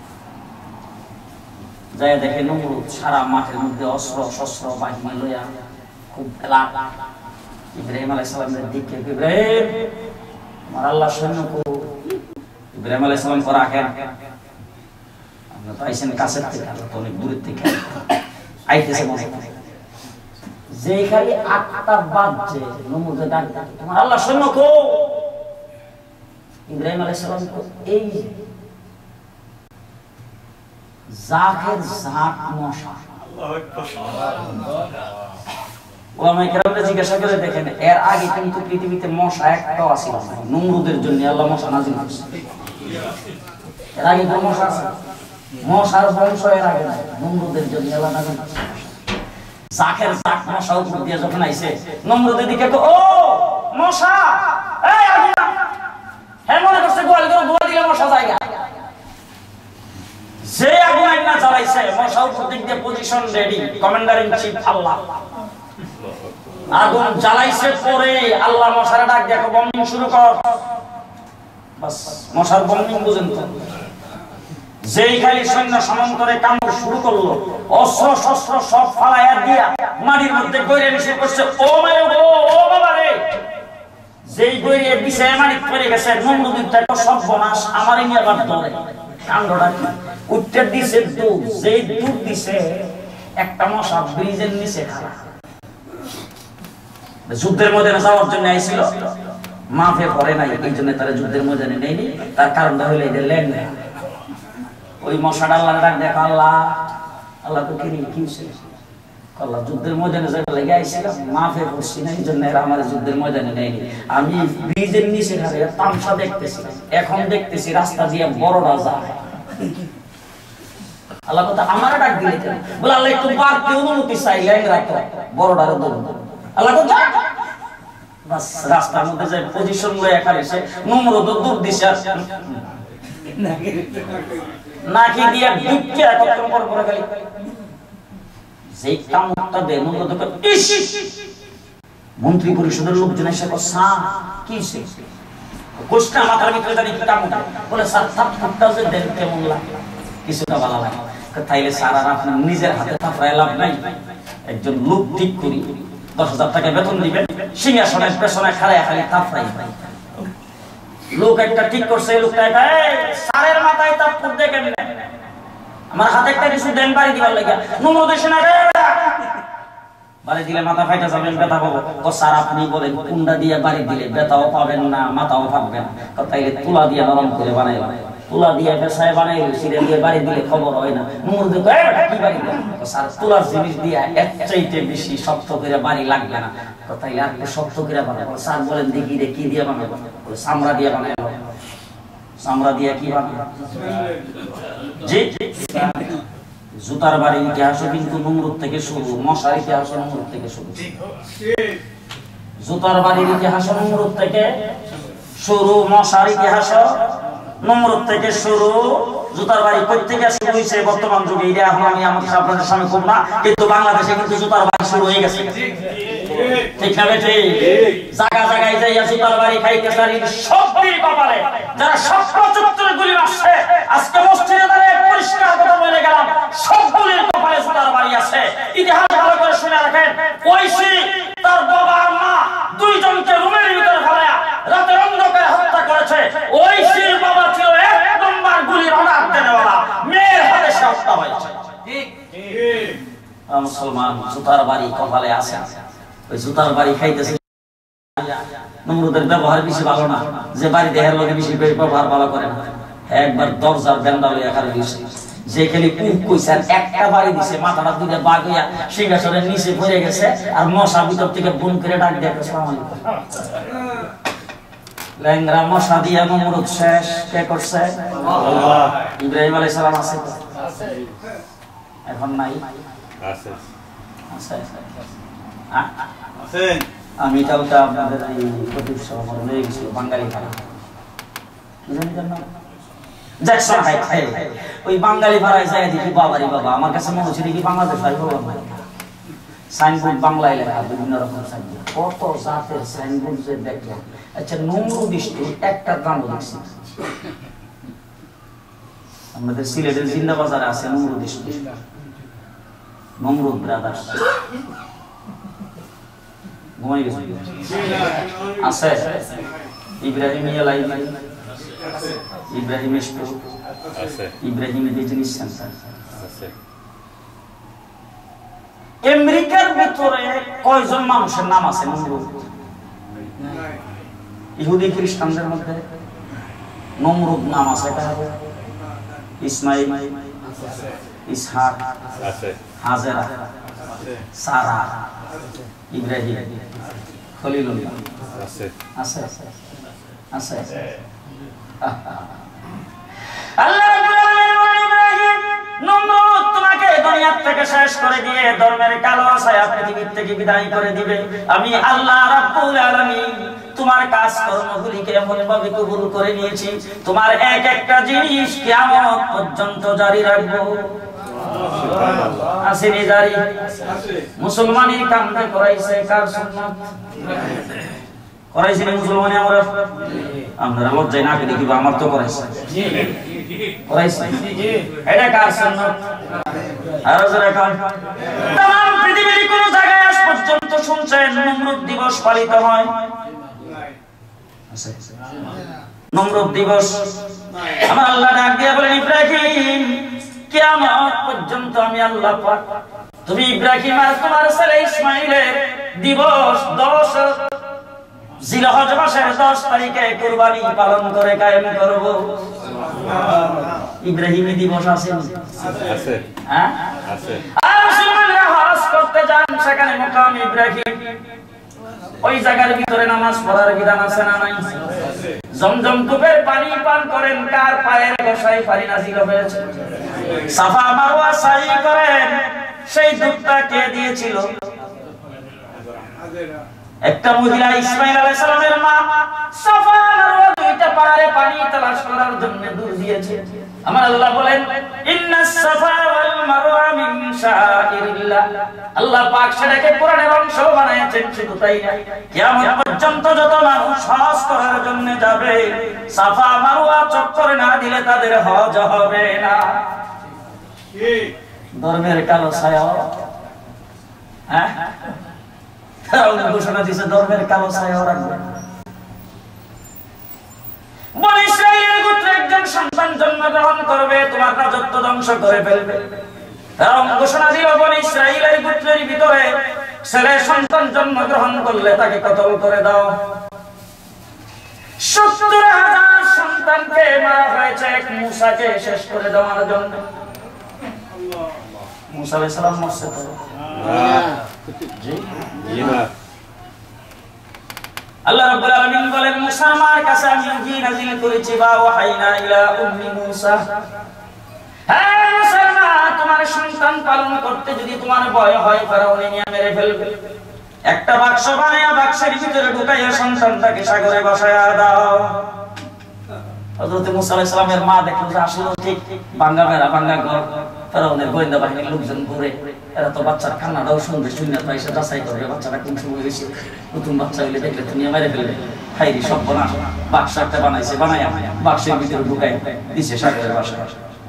যায় দেখে নমরুদ সারা মাঠের মধ্যে অস্ত্র শস্ত্র বাহিনী লইয়া খুব খেলা। ইব্রাহিম আলাইহিস সালামের দিকে, ইব্রাহিম আমার আল্লাহ সৈন্য কো। ইব্রাহিম আলাইহিস সালাম কো রাখেন, আমরা তো আইছেন কাছের থেকে, আল্লাহ তো অনেক দূরের থেকে আইতেছে মনে হয়। যেই খালি আটটা বাজছে নমরুদে ডাক, তোমার আল্লাহ সৈন্য কো। ইব্রাহিম আলাইহিস সালাম কো এই জাকের জাক মশা। ওলামায়ে কেরামরা জিজ্ঞাসা করে দেখেন, এর আগে কিন্তু পৃথিবীতে মশা একটাও ছিল না, নমরুদের জন্য আল্লাহ মশা নাযিল করেছে। এর আগে কোন মশা আছে? মশার বংশ এর আগে নাই, নমরুদের জন্য আল্লাহ নাযিল করেছে। জাকের জাক মশা উপর দিয়ে যখন আইছে, নমরুদের দিকে তো ও মশা, এই আগুন, হ্যাঁ মনে করছে গোয়ালি করে ধোয়া দিলে মশা জায়গা। যে আগুন আইনা জ্বালাইছে, মশা উপর দিক দিয়ে position ready, commander in chief আল্লাহ। আগুন জ্বালাইছে পরে আল্লাহ মশারে ডাক দেখো বম্বিং শুরু কর। বাস মশার বম্বিং বুঝেন তো, যেই খালি সৈন্য সমান্তরে কামড় শুরু করলো, অস্ত্র শস্ত্র সব ফালাইয়া দিয়া মাটির মধ্যে গইরে নিষে করছে। ও মায় গো, ও বাবা রে, যেই গইরে বিছায় মাটিতে পড়ে গেছে, নমরুদের তো সব বনাশ আমারই নিয়ে বাদ ধরে। কাণ্ডটা কি উত্তর দিছে দুধ, যেই দুধ দিছে একটা মশা ব্রিজের নিচে খাড়া। যুদ্ধের ময়দানে যাওয়ার জন্য আইছিল, মাফে পড়ে নাই, এই জন্য তারা যুদ্ধের ময়দানে নেয়নি। তার কারণটা হইলো এদের ল্যান্ড নেই। ওই মশাটা আল্লাহ ডাক দেখো, আল্লাহ আল্লাহ তো কি হয়েছে? আল্লাহ যুদ্ধের ময়দানে যাইতে লেগে আইছিলাম, মাফে পড়ছি না, এই জন্য এরা আমার যুদ্ধের ময়দানে নেয়নি। আমি ব্রিজের নিচে খাড়ে তামসা দেখতেছি, এখন দেখতেছি রাস্তা দিয়ে বড়রা যায়। আল্লাহ কথা আমার ডাক দিলে কেন? বলে আল্লাহ একটু বাড়তি অনুমতি চাই, ল্যান্ড রাখো, বড়রারে দৌড়। আল্লাহ কথা বাস রাস্তার মধ্যে যে পজিশন লয়ে এখানে এসে নমরুদ দূর দিছে, নাকি দিয়ে বিক্কে একত্র করে গেল। যেই কামটা দেয় নমরুদ ইস, মন্ত্রী পরিষদের লোকজন এসে সা কি সে কোষ্টা মাথার ভিতরে জানি কি কাম বলে, স্যার থাপটা যে দেন কেমন লাগে? কিছুটা ভালো লাগে। তাইলে স্যার আর আপনার নিজের হাতে থাপড়ায় লাভ নাই, একজন লোক ঠিক করি 10,000 টাকা বেতন দিবেন, সিংহাসনের পেছনে খাড়ায় খালি থাপড়াই। লোক একটা ঠিক করছে, লোকটা স্যারের মাথায় থাপ্পড় দিয়ে কেমনে, আমার হাতে একটা কিছু দেন বাড়ি দিবার লাগে, নমরুদ এসে না বাড়ি দিলে মাথা ফাইটা যাবেন, ব্যথা পাবো। ও স্যার আপনি বলেন কুন্ডা দিয়ে বাড়ি দিলে ব্যথাও পাবেন না, মাথাও ফাটবে না? তাইলে তুলা দিয়ে নরম করে বানাই, তুলা দিয়ে পেশায় বানাই, সিঁড়ে দিয়ে বাড়ি দিলে খবর হয় না। নমরুদ কি বাড়ি দেন? স্যার তুলার জিনিস দিয়ে এক চাইতে বেশি শক্ত করে বাড়ি লাগবে না। তাইলে আর শক্ত করে বানাবো। স্যার বলেন দেখি রে কি দিয়ে বানাবো? চামড়া দিয়ে বানাবো। চামড়া দিয়ে কি বানাবো? জি জুতার বাড়ির ইতিহাস কিন্তু নমরুদ থেকে শুরু, মশার ইতিহাস নমরুদ থেকে শুরু। জুতার বাড়ির ইতিহাস নমরুদ থেকে শুরু, মশার ইতিহাস নমরুদ থেকে শুরু। জুতার বাড়ি প্রত্যেকে শুরু হয়েছে বর্তমান যুগে, এটা এখন আমি আমাদের আপনাদের সামনে করব না, কিন্তু বাংলাদেশে কিন্তু জুতার বাড়ি শুরু হয়ে গেছে। ঠিক না বেঠে? জায়গা জায়গায় যাইয়া জুতার বাড়ি খাইতেছে। আর সবই কপালে যারা সপ্রচত্বরে গুলি মারছে, আজকে মসজিদে দাঁড়িয়ে পরিষ্কার কথা বলে গেলাম, সবগুলির কপালে জুতার বাড়ি আছে। ইতিহাস ভালো করে শুনে রাখেন। ঐশী তার বাবা আর মা দুইজনকে রুমের ভিতরে ফেলায়া রাতের অন্ধকারে হত্যা করেছে। ঐশীর বাবা ছিল 1 নম্বর গুলির অর্ডার দেনেওয়ালা, মেয়ের হাতে সে হত্যা হয়েছে। ঠিক মুসলমান জুতার বাড়ি কপালে আছে। ওই জুতার বাড়ি খাইতেছে। নমরুদের ব্যবহার বেশি ভালো না, যে বাড়ি দেহের লোকে বেশি ব্যবহার ভালো করে না। একবার দরজার বেন্দা লইয়া খালি দিছে, যে খালি কুক কইছে, একটা বাড়ি দিছে, মাথাটা দুইটা বাগ হইয়া সিংহাসনের নিচে পড়ে গেছে। আর মশা ভিতর থেকে বুন করে ডাক দিয়ে আসসালামু আলাইকুম। ল্যাংরা মশা দিয়া নমরুদ শেষ। কে করছে? আল্লাহ। ইব্রাহিম আলাইহিস সালাম আছে, এখন নাই? আছে আছে আছে। আমি তাও তো আপনাদের এই প্রদীপ সহমর হয়ে গেছিল বাঙালি ভাড়া, জ্যাকসন হাইট। ওই বাঙালি ভাড়ায় যায় দেখি বাবারি বাবা, আমার কাছে মনে হচ্ছে দেখি বাংলাদেশ ভাই বললাম না, সাইনবোর্ড বাংলায় লেখা, বিভিন্ন রকম সাইনবোর্ড, কত জাতের সাইনবোর্ড যে দেখলাম। আচ্ছা নমরুদ একটা গান দেখছি আমাদের সিলেটের জিন্দা বাজারে আছে, নমরুদ নমরুদ ব্রাদার্স। ঘুমাই গেছে আছে ইব্রাহিমিয়া লাইব্রেরি ইব্রাহিম স্কুল আছে ইব্রাহিম বিজনেস সেন্টার আছে আমেরিকার ভিতরে কয়জন মানুষের নাম আছে নমরুদ ইহুদি খ্রিস্টানদের মধ্যে নমরুদ নাম আছে কার ইসমাইল ইসহাক আছে হাজেরা সারা ইব্রাহিম খলিলুল্লাহ আছে আছে আছে আল্লাহ ইব্রাহিম নমরুদ তোমাকে দুনিয়া থেকে শেষ করে দিয়ে ধর্মের কালো ছায়া পৃথিবী থেকে বিদায় করে দিবে আমি আল্লাহ রাব্বুল আলামিন তোমার কাজ কর্মগুলিকে এমন ভাবে কবুল করে নিয়েছি তোমার এক একটা জিনিস কিয়ামত পর্যন্ত জারি রাখবো সুবহানাল্লাহ আসেনি জারি মুসলমানের কামটা করাইছে কার সুন্নাত করাইছে মুসলমানে আমরা লজ্জা না করে দিব আমার তো করাইছে জি করাইছে জি এটা কার সুন্নাত আর যারা কাম तमाम পৃথিবীর কোন জায়গায় আজ পর্যন্ত শুনছেন নমরুদ দিবস পালিত হয় আছে নমরুদ দিবস আমার আল্লাহ ডাক দিয়ে বলেন ইব্রাহিম কিয়ামত পর্যন্ত আমি আল্লাহ পাক তুমি ইব্রাহিম আর তোমার ছেলে ইসমাঈলের দিবস 10 জিলহজ মাসের 10 তারিখে কুরবানি পালন করে কায়েম করব সুবহানাল্লাহ ইব্রাহিমী দিবস আছে আছে হ্যাঁ আছে আর মুসলমানরা হজ করতে যান সেখানে মুকাম ইব্রাহিম ওই জায়গার ভিতরে নামাজ পড়ার বিধান আছে না নাই আছে জমজম কূপের পানি পান করেন কার পায়ের গোসাই পানি নাযিল হয়েছে সাফা মারওয়া সাই করেন সেই দুধটা কে দিয়েছিল একটা মহিলা ইসমাঈল আলাইহিস সালামের মা সাফা মারওয়া দুইটা পাহাড়ে পানি তালাশ করার জন্য দুধ দিয়েছে আমার আল্লাহ বলেন ইন্নাস সাফা ওয়াল মারওয়া মিন শাইরিল্লাহ আল্লাহ পাক সেটাকে কোরআনের অংশ বানায়েছেন শুধু তাই না কিয়ামত পর্যন্ত যত মানুষ হজ করার জন্য যাবে সাফা মারওয়া চক্কর না দিলে তাদের হজ হবে না কি ধর্মের কালো ছায়া হ্যাঁ আল্লাহ ঘোষণা দিয়েছে ধর্মের কালো ছায়া রাখবে বনি ইসরাইলের গোত্রে একজন সন্তান জন্মগ্রহণ করবে তোমার রাজত্ব ধ্বংস করে ফেলবে কারণ ঘোষণা দিল বনি ইসরাইলের গোত্রের ভিতরে ছেলে সন্তান জন্মগ্রহণ করলে তাকে কতল করে দাও ৭০,০০০ সন্তানকে মারা হয়েছে মুসাকে শেষ করে দেওয়ার জন্য মুসা আলাইহিস সালাম মরছে তো জি জি না আল্লাহ রাব্বুল আলামিন বলেন মুসার মার কাছে আমি ওহী নাযিল করেছি বা ওয়াহাইনা ইলা উম্মি মুসা হ্যাঁ মুসা তোমার সন্তান পালন করতে যদি তোমার ভয় হয় ফেরাউন নিয়ে মেরে ফেলবে একটা বাক্স বানায়া বাক্সের ভিতরে ঢুকাইয়া সন্তানটাকে সাগরে বসায়া দাও হযরত মুসা আলাইহিস সালামের মা দেখলো যে আসলে ঠিক ভাঙা বেড়া ভাঙা ঘর ফেরাউনের গোয়েন্দা বাহিনীর লোকজন ঘুরে এরা তো বাচ্চার কান্নাটাও শুনবে শুনে তো এসে যাচাই করবে বাচ্চাটা কোন সময় গেছে নতুন বাচ্চা হইলে দেখলে তুমি মেরে ফেলবে হাইরি সব বনাস বাক্স একটা বানাইছে বানায়া বাক্সের ভিতরে ঢুকাই দিছে সাগরের বাসায়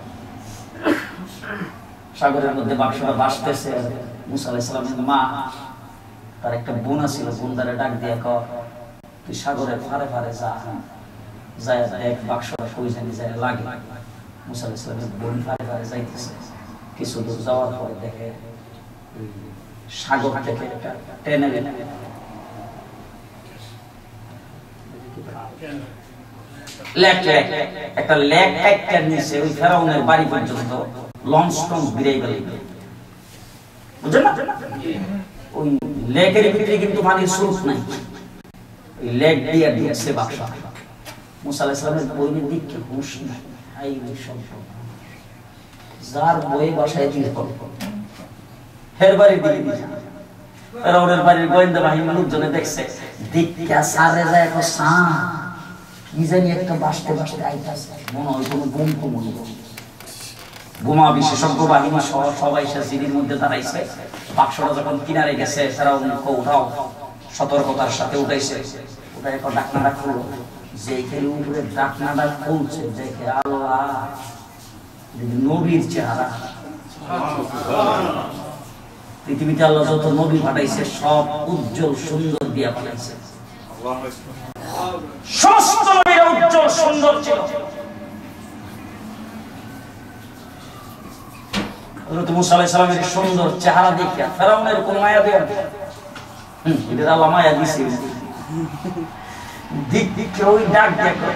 সাগরের মধ্যে বাক্সটা ভাসতেছে মুসা আলাইহিস সালামের মা তার একটা বোন ছিল বোনদারে ডাক দিয়ে কয় তুই সাগরের ফারে ফারে যা যায় এক বাক্সটা কই জানি যায় লাগে মুসা আলাইহিস সালামের বোন ফারে ফারে যাইতেছে কিছু দূর যাওয়ার পরে দেখে সাগর থেকে একটা টেনে লেক একটা লেক কাইটার নিচে ওই ফেরাউনের বাড়ি পর্যন্ত লঞ্চ টঞ্চ বিরাই গেল বুঝছেন না ওই লেকের ভিতরে কিন্তু পানির স্রোত নাই ওই লেক দিয়ে ঢুকছে বাক্স মুসা আলাইহিস সালামের বইয়ের দিকে হুঁশ নাই আই সব যার বই বাসায় দিয়ে হের বাড়ির দিকে দিয়েছে ফেরাউনের বাড়ির গোয়েন্দা বাহিনীর লোকজনে দেখছে দিকটা সারে যায় একটা সা কি জানি একটা বাসতে বাসতে আইতাছে মনে হয় কোনো বোম তো মনে হয় বোমা বিশেষজ্ঞ বাহিনী সবাই সে সিঁড়ির মধ্যে দাঁড়াইছে বাক্সটা যখন কিনারে গেছে ফেরাউন উঠাও সতর্কতার সাথে উঠাইছে ওটা একটা ডাকনাটা খুললো যেখানে উপরে ডাকনাটা খুলছে দেখে আল্লাহ নবীর চেহারা পৃথিবীতে আল্লাহ যত নবী পাঠাইছে সব উজ্জ্বল সুন্দর দিয়া পাঠাইছে। সমস্ত নবীরা উজ্জ্বল সুন্দর ছিল। হযরত মুসা আলাইহিস সালামের সুন্দর চেহারা দেখে ফেরাউনের কোন মায়া দেন এটা আল্লাহ মায়া দিছে। দিক ওই ডাক দেখো,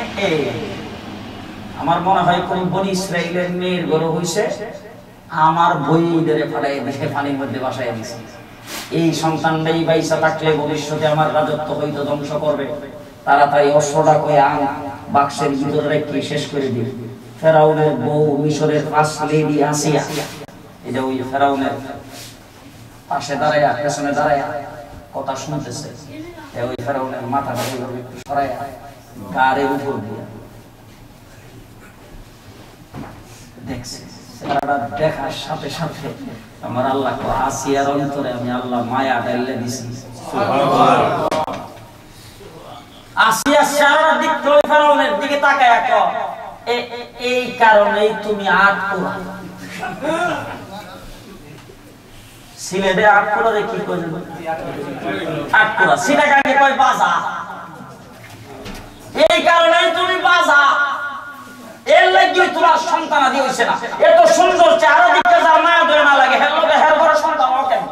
আমার মনে হয় কোন বনি ইসরাইলের মেয়ের গর্ভ হইছে, আমার বইদেরে ফাটাই দেখে পানির মধ্যে বাসায় দিছে। এই সন্তানটাই বাইসা থাকলে ভবিষ্যতে আমার রাজত্ব হয়তো ধ্বংস করবে, তাড়াতাড়ি অস্ত্রটা কয়ে আন, বাক্সের ভিতরে রেখে শেষ করে দিবে। ফেরাউনের বউ মিশরের ফার্স্ট লেডি আসিয়া, এটা ওই ফেরাউনের পাশে দাঁড়ায় পেছনে দাঁড়ায় কথা শুনতেছে। ওই ফেরাউনের মাথাটা একটু সরাইয়া গাড়ির উপর দিয়ে দেখছে। দেখার সাথে সাথে আমার আল্লাহ আসিয়ার অন্তরে আমি আল্লাহ মায়া ডাইলে দিছি। আসিয়া সারা দিক থেকে ফেরাউনের দিকে তাকায়, এই কারণেই তুমি আটকোড়া। সিলেটে আটকোড়া কি কই? আটকোড়া সিটাগাঙ্গে কয় বাজা। এই কারণেই তুমি বাজা, এর লাগি তোমার সন্তানাদি হইছে না। এত সুন্দর চেহারা দেখতে যা মায়া দয়া না লাগে, হের লগে হের বড় সন্তান কেন?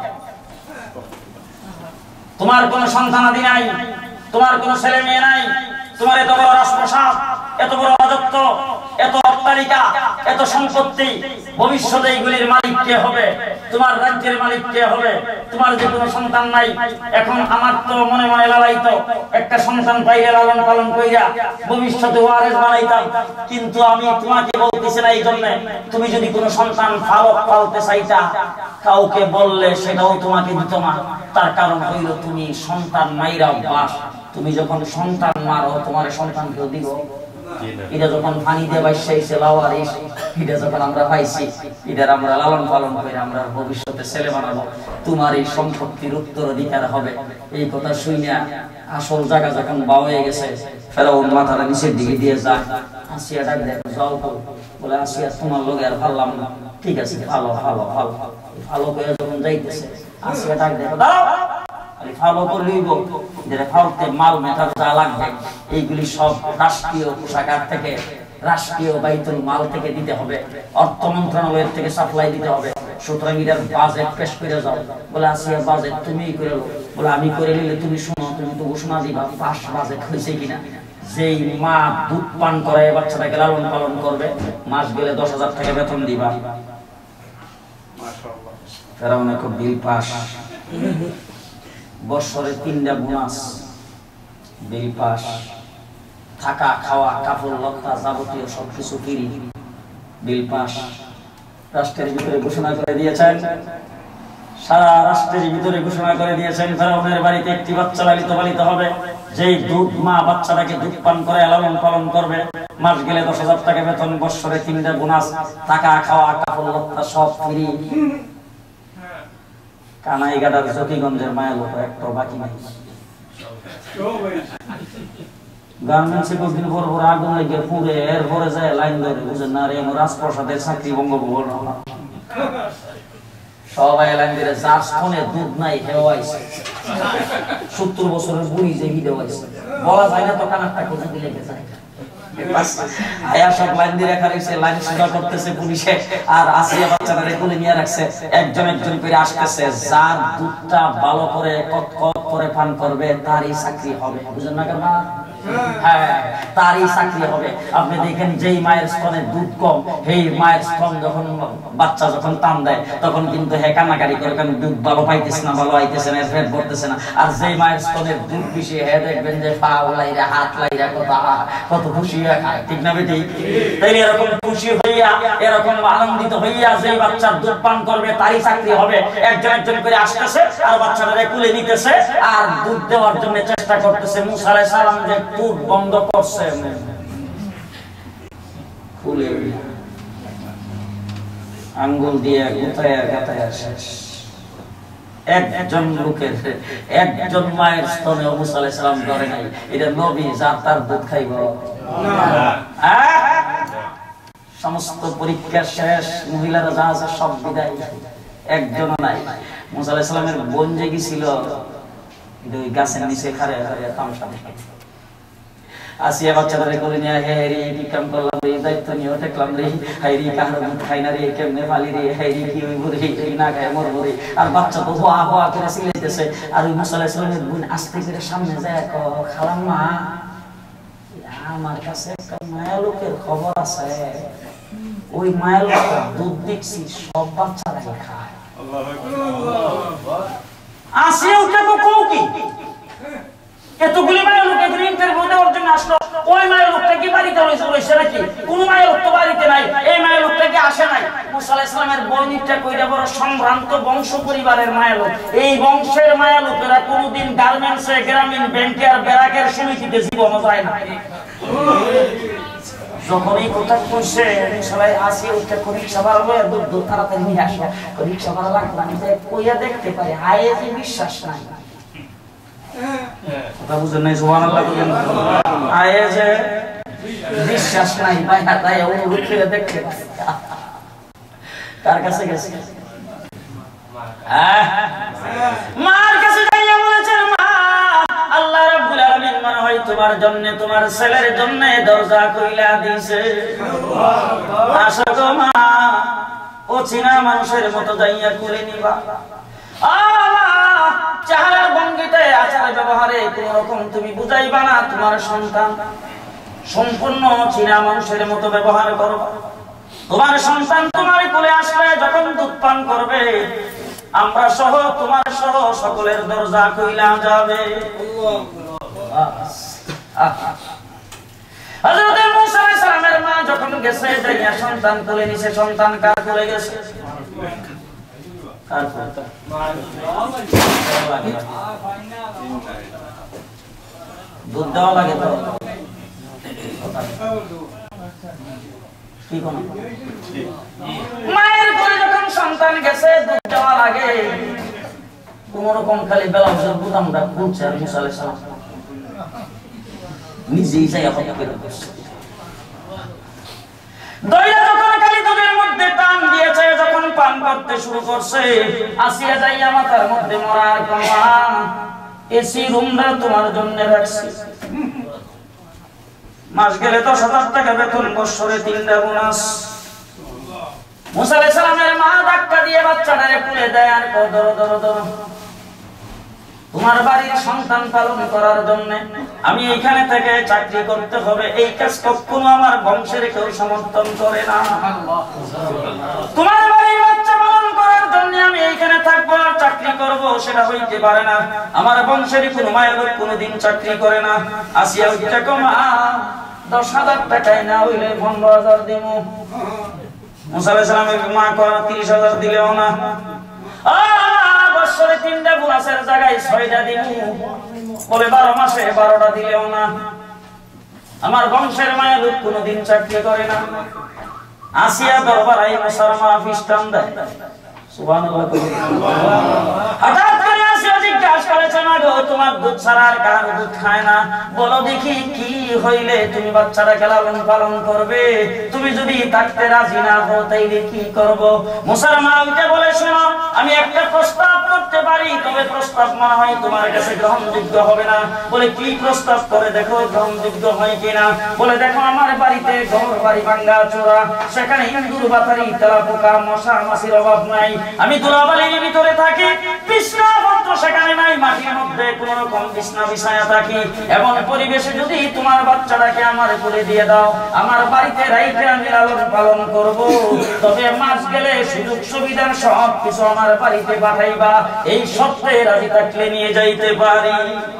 তোমার কোনো সন্তানাদি নাই, তোমার কোনো ছেলে মেয়ে নাই, তোমার এত বড় রাজপ্রাসাদ, এত বড় রাজত্ব, এত অট্টালিকা, এত সম্পত্তি, ভবিষ্যতে এইগুলির মালিক কে হবে? তোমার রাজ্যের মালিক কে হবে? তোমার যে কোনো সন্তান নাই। এখন আমার তো মনে মনে লালাইত একটা সন্তান পাইলে লালন পালন কইরা ভবিষ্যতে ওয়ারিস বানাইতাম, কিন্তু আমি তোমাকে বলতেছি না। এই জন্য তুমি যদি কোনো সন্তান পালতে চাইতা, কাউকে বললে সেটাও তোমাকে দিত না। তার কারণ হইল তুমি সন্তান মাইরা বাস। তুমি যখন সন্তান মারো, তোমার সন্তানকেও দিব। এটা যখন পানি দিয়ে বাইসাইছে লাওয়ারিস, এটা যখন আমরা পাইছি, এটার আমরা লালন পালন করে আমরা ভবিষ্যতে ছেলে বানাবো, তোমার এই সম্পত্তির উত্তরাধিকার হবে। এই কথা শুনিয়া আসল জায়গা যখন বাও হয়ে গেছে, ফেরাউন মাথাটা নিচের দিকে দিয়ে যায়। আসিয়া ডাক দেখো, যাও বলে, আসিয়া তোমার লোক আর পারলাম না। ঠিক আছে, ভালো ভালো ভালো ভালো করে যখন যাইতেছে, আসিয়া ডাক দেখো, দাঁড়াও, ভালো করে লইব, যেটা ভারতে মাল মেটার যা লাগবে এইগুলি সব রাষ্ট্রীয় কোষাগার থেকে, রাষ্ট্রীয় বাইতুল মাল থেকে দিতে হবে, অর্থ মন্ত্রণালয়ের থেকে সাপ্লাই দিতে হবে। সুতরাং এটার বাজেট পেশ করে যাও। বলে, আসিয়া বাজেট তুমিই করে লো। বলে, আমি করে নিলে তুমি শোনো, তুমি তো ঘোষণা দিবা পাস বাজেট হয়েছে কিনা। যেই মা দুধ পান করে বাচ্চাটাকে লালন পালন করবে, মাস গেলে 10,000 টাকা বেতন দিবা। ফেরাউনের খুব বিল পাস, বছরে 3টা বোনাস, বিল পাস, থাকা খাওয়া কাপড় লত্তা যাবতীয় সবকিছু ফ্রি, বিল পাস। রাষ্ট্রের ভিতরে ঘোষণা করে দিয়েছেন, সারা রাষ্ট্রের ভিতরে ঘোষণা করে দিয়েছেন ফেরাউনের বাড়িতে একটি বাচ্চা লালিত পালিত হবে। যেই দুধ মা বাচ্চাটাকে দুধ পান করে লালন পালন করবে, মাস গেলে 10,000 টাকা বেতন, বছরে 3টা বোনাস, থাকা খাওয়া কাপড় লত্তা সব ফ্রি। কানাইঘাটার জকিগঞ্জের মায়ের লোক একটা বাকি নাই। গার্মেন্টসে কয়েকদিন পর পর আগুন লেগে পুড়ে এরপরে যায় লাইন ধরে, বুঝেন না? রাজপ্রসাদের চাকরি বঙ্গভবন সবাই লাইন ধরে, যার স্তনে দুধ নাই হেওয়াইছে, 70 বছরের বুড়ি যে হিদেওয়াইছে, বলা যায় না তো কানারটা কোথায় দিলে লেগে যায়। একজন একজন করে আসতেছে, যার দুধটা ভালো করে কত করে পান করবে তারই চাকরি হবে। বুঝলেন না কেন? হ্যাঁ, তারই চাকরি হবে। আপনি দেখেন যেই মায়ের স্তনে দুধ কম, সেই মায়ের স্তন যখন বাচ্চা যখন টান দেয় তখন কিন্তু হে কান্নাকারি করে, কারণ দুধ ভালো পাইতেছে না, ভালো আইতেছে না, পেট ভরতেছে না। আর যেই মায়ের স্তনের দুধ বেশি, হে দেখবেন যে পা লাইরা হাত লাইরা কত খুশি হয়ে খায়। ঠিক না বেটি? তাই এরকম খুশি হইয়া, এরকম আনন্দিত হইয়া যেই বাচ্চার দুধ পান করবে তারই চাকরি হবে। একজন একজন করে আসতেছে আর বাচ্চাটাকে কুলে নিতেছে আর দুধ দেওয়ার জন্য চেষ্টা করতেছে। মুসা আলাইহিস সালাম যে দুধ বন্ধ করছে, খুলে আঙ্গুল দিয়ে গুতায়া গাতায়া শেষ। একজন লোকের, একজন মায়ের স্তনে মুসা আলাইহিস সালাম ধরে নাই। এটা নবী, যার তার দুধ খাইব না। সমস্ত পরীক্ষা শেষ, মহিলারা যা আছে সব বিদায়। একজন নাই। মুসা আলাইহিস সালামের বোন যে গিয়েছিল ওই গাছের নিচে খাড়ে খাড়ে তামসা দেখে, আসিয়া বাচ্চাদের কোলে নিয়ে হেরি কি কাম করলাম রে, দায়িত্ব নিয়ে দেখলাম রে, হেরি কাহার দুধ খাই না রে, কেমনে ফালি রে, হেরি কি হইব রে, এই না খায় মরব রে। আর বাচ্চা তো হওয়া হওয়া করে চিল্লাইতেছে। আর ওই মুসা আলাইহিস সালামের বোন আস্তে করে সামনে যায়, খালাম্মা আমার কাছে একটা মায়া লোকের খবর আছে, ওই মায়া লোকটা দুধ দেখছি সব বাচ্চারা খায়। আসিয়া উঠে তো কও কি এতগুলি মায়া লোক এখানে ইন্টারভিউ দেওয়ার জন্য আসলো, ওই মায়া লোকটা কি বাড়িতে রয়েছে নাকি? কোন মায়া লোক তো বাড়িতে নাই, এই মায়া লোকটা কি আসে নাই? মুসা আলাইহিস সালামের বর্ণিতটা কইরা বড় সম্ভ্রান্ত বংশ পরিবারের মায়া লোক। এই বংশের মায়া লোকেরা কোনোদিন গার্মেন্টসে, গ্রামীণ ব্যাংকে আর ব্যারাকের সমিতিতে জীবনও যায় না। যখন এই কথা কইছে সবাই আসি উঠে রিকশা ভাড়া লয়ে দুধ তাড়াতাড়ি নিয়ে আসো, রিকশা ভাড়া লাগবে না, কইয়া দেখতে পারে আয়ে যে বিশ্বাস নাই। কথা বুঝেন নাই? সুবহানাল্লাহ বলেন। আয়ে যে বিশ্বাস নাই, বাইরে তাই অনুরোধ করে দেখতে পারে। কার কাছে গেছে? মার কাছে যাইয়া বলেছেন, মা আল্লাহ রাব্বুল আলামিন মনে হয় তোমার জন্য, তোমার ছেলের জন্য দরজা কইলা দিয়েছে। আসো গো মা, ও চিনা মানুষের মতো যাইয়া করে নিবা। চেহারার ভঙ্গিতে, আচার ব্যবহারে কোন রকম তুমি বুঝাইবা না তোমার সন্তান। সম্পূর্ণ চিনা মানুষের মতো ব্যবহার করো। তোমার সন্তান তোমার কোলে আসলে যখন দুধ পান করবে, আমরা সহ তোমার সহ সকলের দরজা কইলা যাবে। হযরত মুসা আলাইহিস সালামের মা যখন গেছে, যাইয়া সন্তান কোলে নিছে। সন্তান কার কোলে গেছে? কার কোলে? দুধ দেওয়া লাগে তো কি কোন মায়ের কোলে যখন সন্তান গেছে, দুধ দেওয়া লাগে। কোন রকম খালি ব্লাউজের বুতামটা খুলছে, আর মুসা আলাইহিস সালাম নিজেই যাইয়া হত্যা করে বসছে। দইয়া যখন খালি দুধের মধ্যে টান দিয়েছে, যখন পান করতে শুরু করছে, আসিয়া যাইয়া মাথার মধ্যে মরার কমা, এসি রুমটা তোমার জন্য রাখছি। মাস গেলে 10,000 টাকা বেতন, বছরে 3টা বোনাস। মুসা আলাইহিস সালামের মা ধাক্কা দিয়ে বাচ্চাটারে কোলে দেয়, আর কয় ধরো ধরো ধরো, তোমার বাড়ির সন্তান পালন করার জন্য আমি এইখানে থেকে চাকরি করতে হবে, এই কাজ কখনো আমার বংশের কেউ সমর্থন করে না। তোমার বাড়ির বাচ্চা পালন করার জন্য আমি এইখানে থাকবো আর চাকরি করব, সেটা হইতে পারে না। আমার বংশের কোনো মায়ের লোক কোনোদিন চাকরি করে না। আসিয়া উঠতে কমা 10,000 টাকায় না হইলে 15,000 দিব। মুসা আলাইহিস সালামের মা কয় 30,000 দিলেও না। বছরে 3টা বোনাসের জায়গায় 6টা দিব, বলে 12 মাসে 12টা দিলেও না। আমার বংশের মায়া লোক কোনোদিন চাকরি করে না। আসিয়া দরবারে মুসার মা ফিস্টান দেয়। সুবহানাল্লাহ। হঠাৎ করে আসিয়া জিজ্ঞাসা করেছে, মা গো, তোমার দুধ ছাড়া আর কার দুধ খায় না? বলো দেখি কি হইলে তুমি বাচ্চাটাকে লালন পালন করবে? তুমি যদি থাকতে রাজি না হও তাইলে কি করব? মুসার মা উঠে বলে, শোনো, আমি একটা প্রস্তাব করতে পারি, তবে প্রস্তাব মনে হয় তোমার কাছে গ্রহণযোগ্য হবে না। বলে কি প্রস্তাব? করে দেখো গ্রহণযোগ্য হয় কিনা। বলে দেখো, আমার বাড়িতে ঘর বাড়ি ভাঙ্গা চোরা, সেখানে ইঁদুর বাতারি তেলাপোকা মশা মাছির অভাব নাই। আমি ধুলাবালির ভিতরে থাকি, বিছনাপত্র সেখানে নাই, মাটির মধ্যে কোন রকম বিছনা বিছায়া থাকি। এমন পরিবেশে যদি তোমার বাচ্চাটাকে আমার কোলে দিয়ে দাও, আমার বাড়িতে রাইখে আমি লালন পালন করব, তবে মাস গেলে সুযোগ সুবিধার সব কিছু আমার বাড়িতে পাঠাইবা, এই সত্যে রাজি থাকলে নিয়ে যাইতে পারি।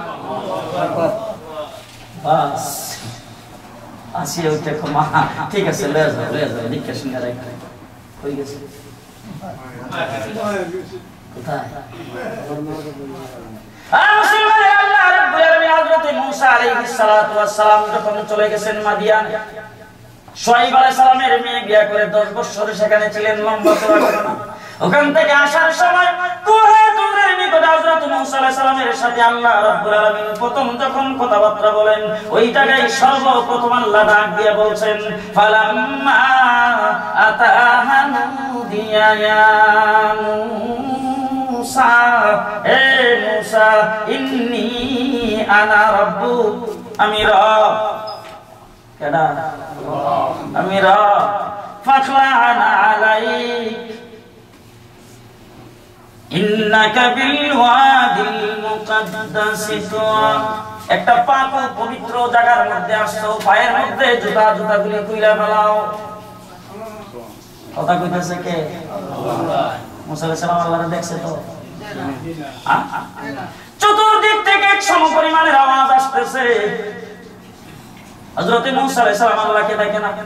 বাস আসিয়া উঠে মা, ঠিক আছে, লয়ে যাও লয়ে যাও, দীক্ষা সিংহ রাইখে হয়ে গেছে। কোথায়? আল্লাহ রাব্বুল আলামিন হযরত মূসা আলাইহিস সালাতু ওয়াস সালাম যখন চলে গেছেন মাদিয়ান, শুআয়ব আলাইহিস সালামের মেয়ে বিয়ে করে 10 বছর সেখানে ছিলেন, লম্বা চড়া ঘটনা। ওখান থেকে আসার সময় তুরে তুরে নিকট হযরত মূসা আলাইহিস সালামের সাথে আল্লাহ রাব্বুল আলামিন প্রথম যখন কথাবার্তা বলেন, ওই জায়গায় সর্বপ্রথম আল্লাহ ডাক দিয়ে বলছেন, ফালাম্মা আতাহানু উতিয়া ইয়া মূসা, হে মূসা, ইন্নী আনা রাব্বুক, আমি রব। কেডা? আমি রব। ফাখলা'না আলাইক ইন্নাকা বিল ওয়াদিল মুকাদ্দাসি তুয়া। একটা পাক পবিত্র জায়গার মধ্যে আসছো, পায়ের মধ্যে জুতাগুলি খুইলা ফেলাও। কথা কইতেছে কে? আল্লাহ। মুসা আলাইহিস সালাম আল্লাহরে দেখছে তো? চতুর্দিক থেকে এক সমপরিমাণের আওয়াজ আসতেছে। হযরত মুসা আলাইহিস সালাম আল্লাহকে দেখে না।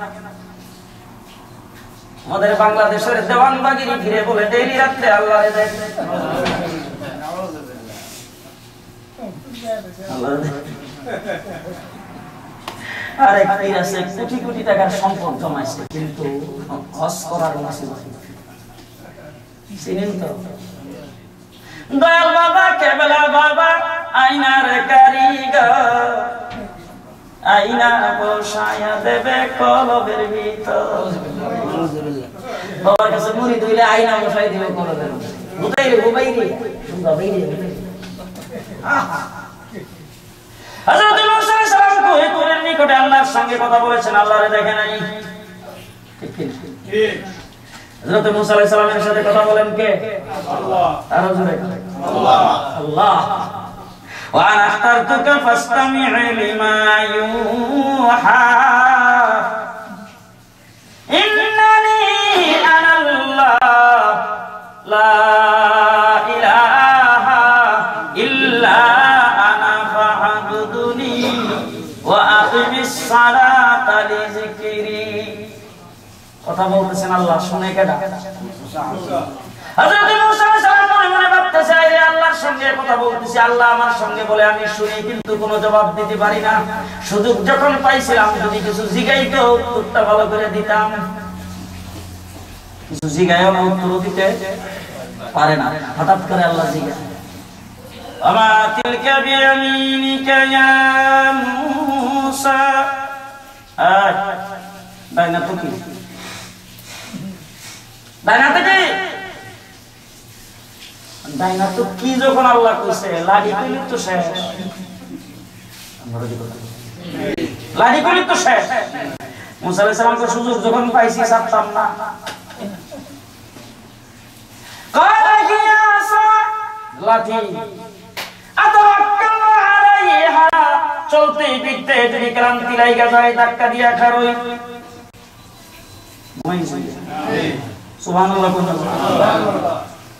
আমাদের বাংলাদেশের দেওয়ানবাগিরি ঘিরে বলে ডেইলি রাতে আল্লাহরে দেখে। আরে পীর আছে, কোটি কোটি টাকার সম্পদ জমাইছে, কিন্তু হজ করার নসিব চিনেন তো? দয়াল বাবা, কেবলা বাবা, আইনার কারিগর, আইনা বসায়া দেবে কলবের ভিতর। বাবার কাছে মুড়ি ধুইলে আইনা বসাই দিবে কলবের ভিতর। বুঝাইলে বুবাইলে হযরত মুসা আলাইহিস সালাম কোহের নিকটে আল্লাহর সঙ্গে কথা বলেছেন, আল্লাহরে দেখে নাই। ঠিক। হযরত মুসা আলাইহিস সালামের সাথে কথা বলেন কে? আল্লাহ। আরো জোরে আল্লাহ। আল্লাহ। ওয়া আনা আখতারতুকা ফাসতামি' লিমা ইউহা ইন্নানি আনাল্লাহ লা ইলাহা ইল্লা আনা ফা'বুদনি ওয়া আকিমিস সালাতা লিযিকরি। কথা বলতেছেন আল্লাহ, শুনে কেডা? হযরত মুসা আলাইহিস সালাম মনে মনে ভাবতেছে, আরে আল্লাহর সঙ্গে কথা বলতেছি, আল্লাহ আমার সঙ্গে বলে আমি শুনি, কিন্তু কোনো জবাব দিতে পারি না। সুযোগ যখন পাইছিলাম যদি কিছু জিগাইতো উত্তরটা ভালো করে দিতাম, কিছু জিগায়ও না, উত্তর দিতে পারে না। হঠাৎ করে আল্লাহ জিগায়, আমা তিলকা বিয়ামিনিকা ইয়া মূসা। বাইনা তো কি? ডাইনাতে কি? ডাইনাতে কি যখন আল্লাহ কইছে, লাঠি কইলি তো শেষ। লাঠি কইলি তো শেষ। মুসা আলাইহিস সালামকে সুযোগ যখন পাইছি ছাড়তাম না। কালা হিয়া আসা, লাঠি। আতাওয়াক্কালু আলাইহা, চলতে ফিরতে যদি ক্লান্তি লাগা যায় ধাক্কা দিয়া খারই। সুবহানাল্লাহ। সুবহানাল্লাহ।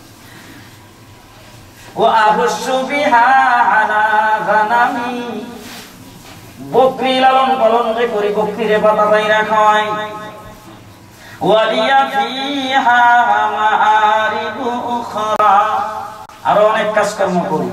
ওয়া আবশু বিহা আলা গানামি, বকরি লালন পালন যে করি, বকরিরে পাতা বাইরা খাওয়াই। ওয়ালিয়া ফিহা মাআরিবু উখরা, আরো অনেক কাজকর্ম করি।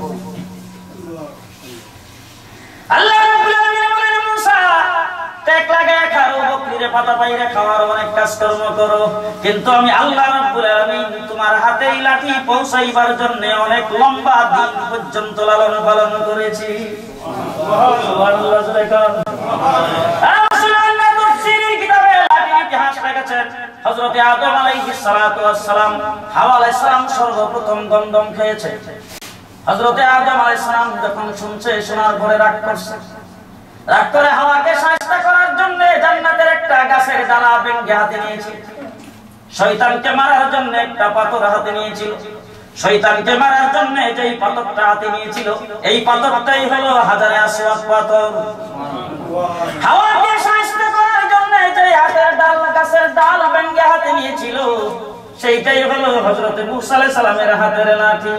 আল্লাহ রাব্বুল আলামিন বলেন, মুসা টেক লাগায় খাও, বকরিরে পাতা বাইরে খাওয়ার অনেক কাজকর্ম করো, কিন্তু আমি আল্লাহ রাব্বুল আলামিন তোমার হাতে এই লাঠি পৌঁছাইবার জন্য অনেক লম্বা দিন পর্যন্ত লালন পালন করেছি। সুবহানাল্লাহ। সুবহানাল্লাহ। তাফসীরের কিতাবে লাঠির ইতিহাস লেখেছেন, হযরত আদম আলাইহিস সালাতু ওয়াস সালাম, হাওয়া আলাইহিস সালাম সর্বপ্রথম দমদম খেয়েছে। হযরত আদম আলাইহিস সালাম যখন শুনছে, শোনার পরে রাগ করছে। রাগ করে হাওয়াকে শায়েস্তা করার জন্য জান্নাতের একটা গাছের ডালা ভেঙে হাতে নিয়েছিল। শয়তানকে মারার জন্য একটা পাথর হাতে নিয়েছিল। শয়তানকে মারার জন্য যেই পাথরটা হাতে নিয়েছিল, এই পাথরটাই হলো হাজারে আসওয়াদ পাথর। হাওয়াকে শায়েস্তা করার জন্য যেই গাছের ডাল ভেঙে হাতে নিয়েছিল, সেইটাই হলো হযরত মুসা আলাইহিস সালামের হাতের লাঠি।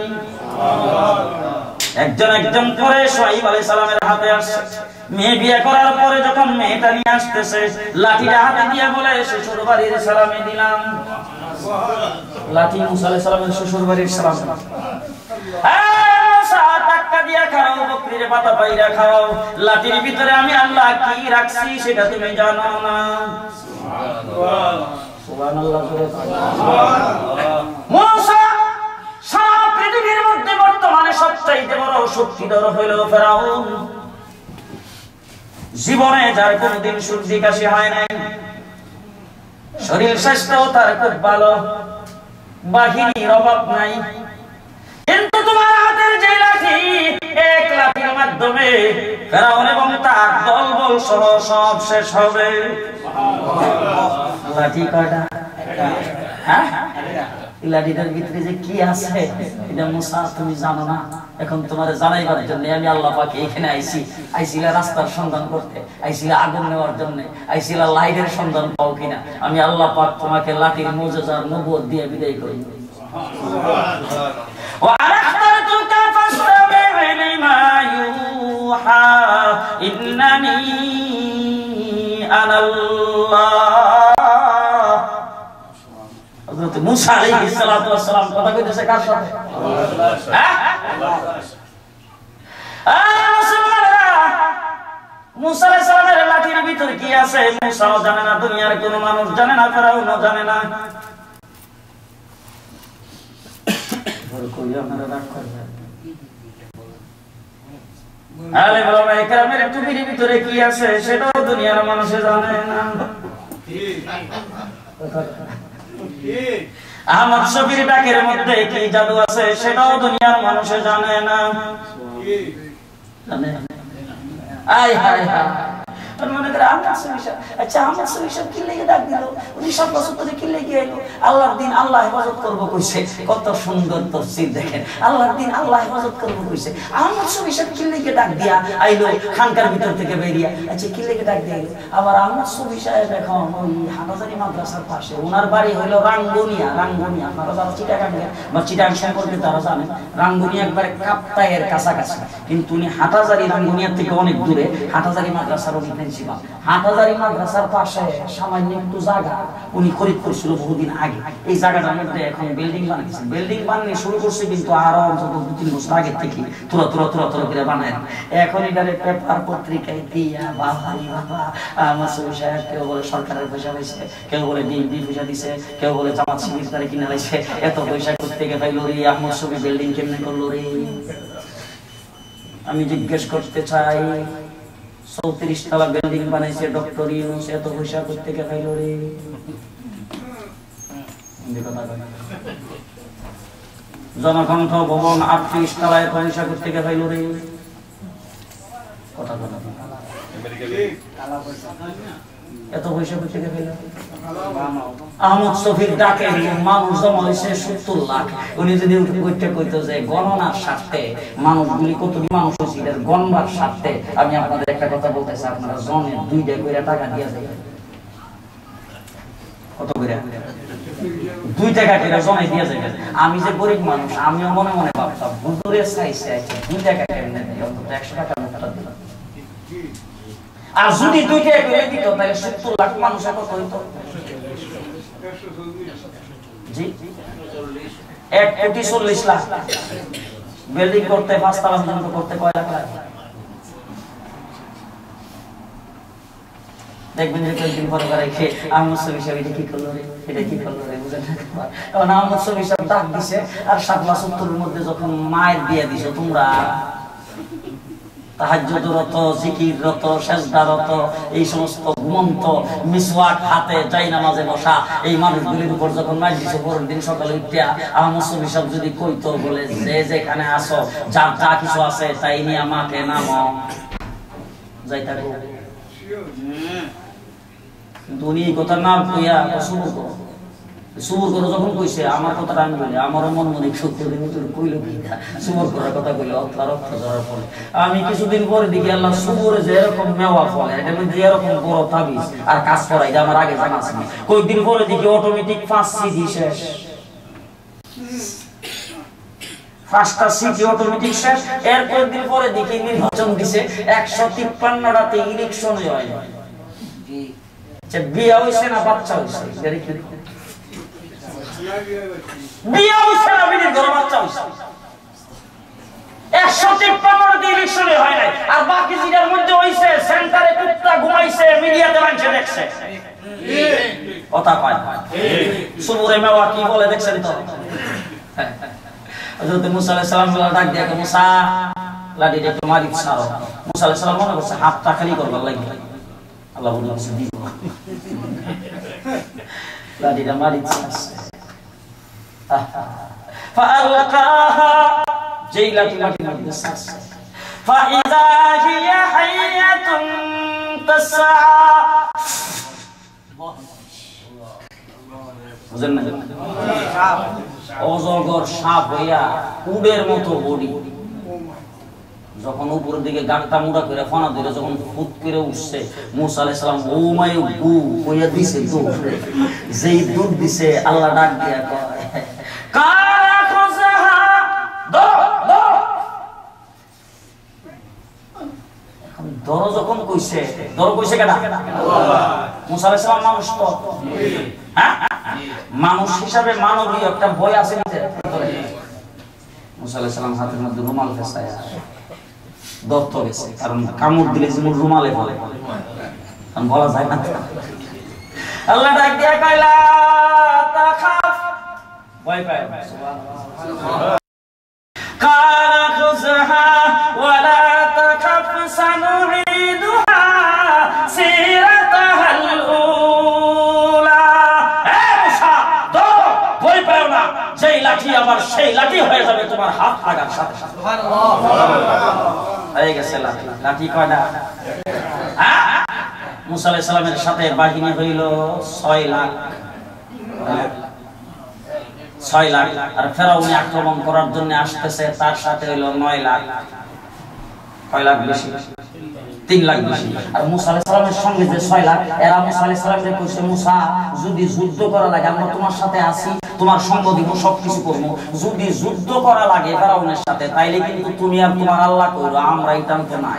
একজন একজন করে শুআয়ব আলাইহিস সালামের হাতে আসছে। মেয়ে বিয়ে করার পরে যখন মেয়েটা নিয়ে আসতেছে, লাঠিটা হাতে দিয়ে বলে, শ্বশুর বাড়ির সালামে দিলাম। লাঠি মুসা আলাইহিস সালামের শ্বশুর বাড়ির সালাম। ধাক্কা দিয়া খাও, বকরিরে পাতা পাইরা খাও, লাঠির ভিতরে আমি আল্লাহ কি রাখছি সেটা তুমি জানো না। সুবহানাল্লাহ। মুসা সারা পৃথিবীর মধ্যে বর্তমানে সবচাইতে বড় শক্তিধর হইল ফেরাউন। জীবনে যার কোনদিন সর্দি কাশি হয় নাই, শরীর স্বাস্থ্য তার খুব ভালো, বাহিনীর অভাব নাই, কিন্তু তোমার হাতের যে লাঠি, এক লাঠির মাধ্যমে ফেরাউন এবং তার দলবল সহ সব শেষ হবে। লাঠি কয়টা? হ্যাঁ, লাঠিটার ভিতরে যে কি আছে এটা মুসা তুমি জানো না। এখন তোমার জানাইবার জন্য আমি আল্লাহ পাকে এখানে আইছিলা রাস্তার সন্ধান করতে, আইছিলা আগুন নেওয়ার জন্য, আইছিলা লাইটের সন্ধান পাও কিনা। আমি আল্লাহ পাক তোমাকে লাঠির মুজিজার নবুয়ত দিয়ে বিদায় করি। মুসা আলাইহিস সালাতু ওয়াস সালাম কথা কইতেছে কার সাথে? মুসা আলাইহিস সালামের লাঠির ভিতরে কি আছে মুসাও জানে না, দুনিয়ার কোনো মানুষ জানে না, ফেরাউনও জানে না। আলেম ওলামায়ে কেরামের টুপির ভিতরে কি আছে সেটাও দুনিয়ার মানুষ জানে না। আহমদ শফির ডাকের মধ্যে কি জাদু আছে সেটাও দুনিয়ার মানুষ জানে না। জানে? আয় হায় হায়, মনে করে আহমদ শফি সাহেব, আচ্ছা আহমদ শফি সাহেব কি লেগে ডাক দিল, উনি সব বছর কি লেগে এলো? আল্লাহর দিন আল্লাহ হেফাজত করবো কইছে, কত সুন্দর তফসির দেখেন। আল্লাহর দিন আল্লাহ হেফাজত করবো কইছে, আহমদ শফি সাহেব কি লেগে ডাক দিয়া আইলো খানকার ভিতর থেকে বেরিয়া, আচ্ছা কি লেগে ডাক দিয়ে আইলো? আবার আহমদ শফি সাহেব এখন ওই হাটাজারি মাদ্রাসার পাশে, ওনার বাড়ি হইলো রাঙ্গুনিয়া। রাঙ্গুনিয়া আপনারা যারা চিটাগাঙ্গে বা চিটাগাং সম্পর্কে তারা জানেন, রাঙ্গুনিয়া একবারে কাপ্তায়ের কাছাকাছি, কিন্তু উনি হাটাজারি রাঙ্গুনিয়ার থেকে অনেক দূরে। হাটাজারি মাদ্রাসার উনি প্রিন্সিপাল। হাটাজারি মাদ্রাসার পাশে সামান্য একটু জায়গা উনি খরিদ করছিল বহুদিন আগে। এই জায়গাটার মধ্যে এখন বিল্ডিং বানাইছে, বিল্ডিং বানিয়ে শুরু করছে, কিন্তু আরো অন্তত 2-3 বছর আগে থেকে তোরা করে বানায়। এখন এখানে পেপার পত্রিকায় দিয়া বাবারি বাবা আমার শফি সাহেব, কেউ বলে সরকারের পয়সা পাইছে, কেউ বলে বিএনপি পয়সা দিছে, কেউ বলে জামাত শিবির তারা কিনে লাইছে, এত পয়সা কোত্থেকে পাইলো রে? আহমদ শফি বিল্ডিং কেমনে করলো রে? আমি জিজ্ঞেস করতে চাই, 34 তলা বিল্ডিং বানাইছে ডক্টর ইউনূস, এত পয়সা কোত্থেকে পাইলো রে? জনকণ্ঠ ভবন 38 তলায় পয়সা কোত্থেকে পাইলো রে? কথা কথা এত পয়সা কোত্থেকে পাইলো? আহমদ শফির ডাকে মানুষ জমা হয়েছে 70 লাখ। উনি যদি কইতে যে গণনার স্বার্থে মানুষগুলি কতটি মানুষ হয়েছে এর গণবার স্বার্থে আমি আপনাদের একটা কথা বলতেছি, আপনারা জনে 2 করে টাকা দিয়ে যাবেন। কত করে? 2 টাকা করে জনে দিয়ে যাবেন। আমি যে গরিব মানুষ, আমিও মনে মনে ভাবতাম হুজুরে চাইছে 2 টাকা কেমনে দেয়, অন্তত 100 টাকা নোটটা দিলাম। আর যদি 2 টাকা করে দিত তাহলে 70 লাখ মানুষের কত হইতো? জি 1,40,00,000 লাখ। বিল্ডিং করতে 5 তলা পর্যন্ত করতে কয় লাখ লাগে? দেখবেন যে কয়েকদিন পরে রেখে আহমদ শফি সাহেব এটা কি করলো রে, এটা কি করলো রে, বুঝেন না? কারণ আহমদ শফি সাহেব ডাক দিছে আর 7,70 মধ্যে যখন মায়ের দিয়ে দিছো তোমরা তাহাজ্জুদরত, জিকিররত, সেজদারত, এই সমস্ত ঘুমন্ত মিসওয়াক হাতে যাই নামাজে বসা এই মানুষগুলির উপর যখন মাইর দিছে, পরের দিন সকালে উঠিয়া আহমদ শফি সাহেব যদি কইতো বলে যে যেখানে আসো যার যা কিছু আছে তাই নিয়ে আমাকে নামো যাই থাকো, কিন্তু উনি এই কথা না কইয়া সুবর করে যখন কইছে আমার কথাটা আমি বলি, আমারও মন মনে সত্যি কইলো কি সুবর করার কথা কইলো রক্ত ধরার পরে আমি কিছুদিন পরে দেখি আল্লাহ সুবরে যে এরকম মেওয়া ফলে এটার মধ্যে এরকম বড় তাবিজ আর কাজ করা, এটা আমার আগে জানা ছিল। কয়েকদিন পরে দেখি অটোমেটিক 5 সিডি শেষ, 5টা সিডি অটোমেটিক শেষ। এর কয়েকদিন পরে দেখি নির্বাচন দিছে 153টাতে ইলেকশন হয়। বিয়া হইছে না বাচ্চা হইছে? বিয়া হইছে না বিয়ের ঘরে বাচ্চা হইছে? 153টি ইলেকশনে হয় নাই, আর বাকি জিরার মধ্যে হইছে সেন্টারে কুত্তা ঘুমাইছে, মিডিয়াতে মানুষে দেখছে। কথা কয় সুবরে মেওয়া কি বলে দেখছেন তো? হযরত মুসা আলাইহিস সালাম ডাক দিয়া কে মুসা লাঠিটা একটু মারি ছাড়ো। মুসা আলাইহিস সালাম মনে করছে হাতটা খালি করবার লাগবে, আল্লাহ বলেছে দিব লাঠিটা মারি ছাড়ছে। ফাআলকাহা, যেই লাঠি মাটির মধ্যে ছাড়ছে, ফাইযা হিয়া হাইয়াতুন তাসআ, বুঝেন না? অজগর সাপ হইয়া উডের মতো বডি, যখন উপরের দিকে গাঁটটা মুড়া করে ফানা ধরে যখন ফুট করে উঠছে, মুসা আলাইহিস সালাম ও মাই গু কইয়া দিছে, তো যেই দুধ দিছে আল্লাহ ডাক দিয়া কয় কারা খুযহা, ধরো যখন কইছে, ধরো কইছে কেডা? মুসা আলাইহিস সালাম মানুষ তো, হ্যাঁ মানুষ হিসাবে মানবীয় একটা ভয় আছে ভিতরে। মুসা আলাইহিস সালাম হাতের মধ্যে রুমাল ফেসায়া দত্ত গেছে, কারণ কামড় দিলে যেমন রুমালে বলে, কারণ বলা যায় না। আল্লাহ ডাক দিয়া কইলা তাখাফ, ভয় পায় সুবহানাল্লাহ, কারা খুযহা ওয়ালা তাখাফ সানুঈদুহা সিরাতাহাল উলা, হে মুসা ধরো, ভয় পাও না, যেই লাঠি আমার সেই লাঠি হয়ে যাবে তোমার হাত লাগার সাথে সাথে। সুবহানাল্লাহ, হয়ে গেছে লাঠি। লাঠি কয়টা? মুসা আলাইহিস সালামের সাথে বাহিনী হইল 6 লাখ, 6 লাখ, আর ফেরাউন আক্রমণ করার জন্য আসতেছে, তার সাথে হইল 9 লাখ। কয় লাখ বেশি? 3 লাখ বেশি। আর মুসা আলাইহিস সালামের সঙ্গে যে 6 লাখ, এরা মুসা আলাইহিস সালামকে কইছে মুসা যদি যুদ্ধ করা লাগে আমরা তোমার সাথে আছি, তোমার সঙ্গ দিব, সবকিছু করব, যদি যুদ্ধ করা লাগে ফেরাউনের সাথে তাইলে কিন্তু তুমি আর তোমার আল্লাহ কইরো, আমরা এটা তো নাই।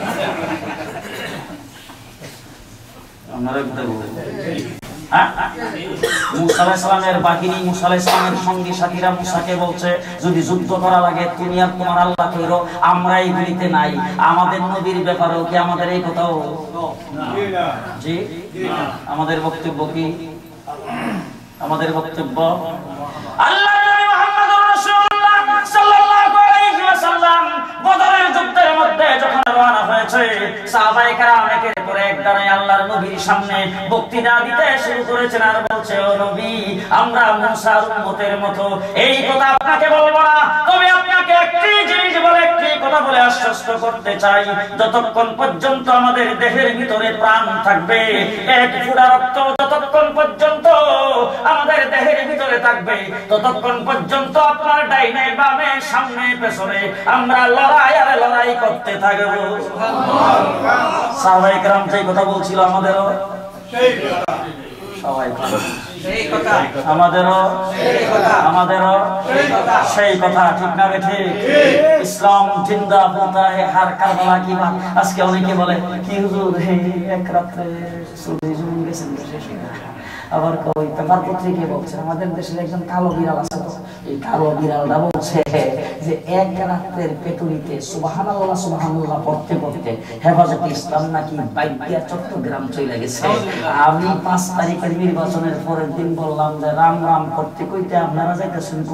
আমরা কথা বলি, হ্যাঁ মুসা আলাইহিস সালামের বাহিনী, মুসা আলাইহিস সালামের সঙ্গী সাথীরা মুসাকে বলছে যদি যুদ্ধ করা লাগে তুমি আর তোমার আল্লাহ কইরো, আমরা এইগুলিতে নাই। আমাদের নবীর ব্যাপারেও কি আমাদের এই কথাও? জি, আমাদের বক্তব্য কি? আমাদের বক্তব্য আল্লাহ নবী মুহাম্মদুর রাসূলুল্লাহ সাল্লাল্লাহু আলাইহি ওয়াসাল্লাম বদরের যুদ্ধের মধ্যে যখন রওনা হয়েছে, সাহাবায়ে কেরাম একের পর এক দাঁড়ায় আল্লাহর নবীর সামনে বক্তৃতা দিতে শুরু করেছেন আর বলছে, ও নবী আমরা মুসার উম্মতের মতো এই কথা আপনাকে বলবো না, তবে আপনাকে একটি জিনিস বলে, একটি কথা বলে আশ্বস্ত করতে চাই, যতক্ষণ পর্যন্ত আমাদের দেহের ভিতরে প্রাণ থাকবে, এক ফোঁটা রক্ত যতক্ষণ পর্যন্ত আমাদের দেহের ভিতরে থাকবে, ততক্ষণ পর্যন্ত আপনার ডাইনে বামে সামনে পেছনে আমরা লড়াই আর লড়াই করতে থাকব। সাহাবায়ে কেরাম যে কথা বলছিল আমাদেরও সেই কথা, সবাই সেই কথা, আমাদেরও সেই কথা, আমাদেরও সেই কথা, সেই কথা, ঠিক না ঠিক? ইসলাম জিন্দা হোতা है हर কারবালা কি বাত। আজকে অনেকে বলে কি হুজুর এক রাতে সুবহি জুম গেছেন শেষ হয়ে গেল, আবার কই পেপার পত্রিকায় বলছে আমাদের দেশের একজন কালো বিড়াল আছে, তো এই কালো বিড়ালটা বলছে যে এক রাতের পেটুরিতে সুবহানাল্লাহ সুবহানাল্লাহ পড়তে পড়তে হেফাজতে ইসলাম নাকি বাইকিয়া চট্টগ্রাম চলে গেছে। আমি 5 তারিখের নির্বাচনের পরের দিন বললাম যে রাম রাম করতে কইতে আপনারা যাইতেছেন গো,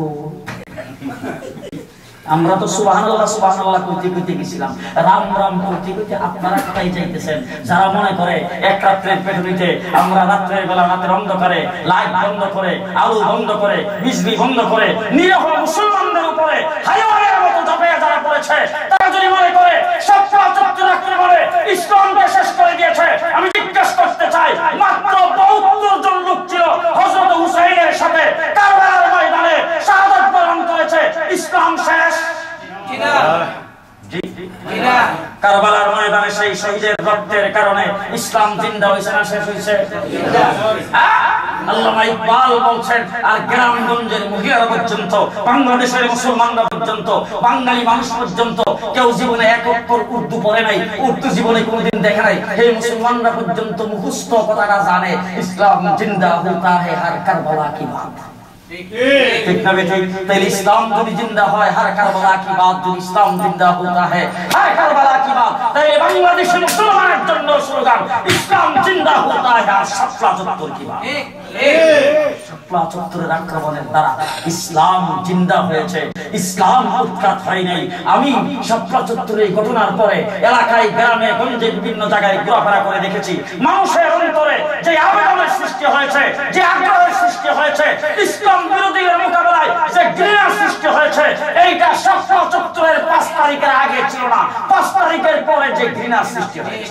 আমরা তো সুবহানাল্লাহ সুবহানাল্লাহ কইতে কইতে গেছিলাম, রাম রাম কইতে কইতে আপনারা কোথায় যাইতেছেন? যারা মনে করে এক রাতের পেটুরিতে আমরা রাতের বেলা রাতের অন্ধকারে লাইট বন্ধ করে, আলো বন্ধ করে, বিজলি বন্ধ করে নিরীহ মুসলমানদের উপরে হাইওয়ানের মতো ঝাঁপিয়ে যারা পড়েছে, তারা যদি মনে করে সব চত্বর আক্রমণে ইসলামকে শেষ করে দিয়েছে, আমি জিজ্ঞাসা করতে চাই মাত্র 72 জন লোক ছিল হযরত হুসাইনের সাথে কারবালার ময়দানে শাহাদাত বরণ করেছে, ইসলাম শেষ কিনা? জি কিনা? কারবালার ময়দানে সেই শহীদের রক্তের কারণে ইসলাম জিন্দা হয়েছে না শেষ হয়েছে? আল্লামা ইকবাল বলছেন আর গ্রামগঞ্জের মহিলারা পর্যন্ত, বাংলাদেশের মুসলমানরা পর্যন্ত, বাঙালি মানুষ পর্যন্ত কেউ জীবনে এক অক্ষর উর্দু পড়ে নাই, উর্দু জীবনে কোনোদিন দেখে নাই, এই মুসলমানরা পর্যন্ত মুখস্থ কথাটা জানে ইসলাম জিন্দা হোতা है हर কারবালা কি বাত। ঠিক না বেঠিক? তাহলে ইসলাম যদি জিন্দা হয় हर কারবালা কি বাত, যদি ইসলাম জিন্দা হোতা है हर কারবালা কি বাত, তাহলে বাংলাদেশের মুসলমানের জন্য স্লোগান, ইসলাম জিন্দা হতা হ্যায় আর শাপলা চত্বর কি বাত। শাপলা চত্বরের আক্রমণের দ্বারা ইসলাম জিন্দা হয়েছে, ইসলাম উৎখাত হয় নাই। আমি শাপলা চত্বরের এই ঘটনার পরে এলাকায় গ্রামে গঞ্জে বিভিন্ন জায়গায় ঘোরাফেরা করে দেখেছি, মানুষের অন্তরে যে আবেদনের সৃষ্টি হয়েছে, যে আগ্রহের সৃষ্টি হয়েছে, ইসলাম বিরোধীদের মোকাবেলায় যে ঘৃণার সৃষ্টি হয়েছে, এইটা শাপলা চত্বরের 5 তারিখের আগে ছিল না, 5 তারিখের পরে যে ঘৃণার সৃষ্টি হয়েছে।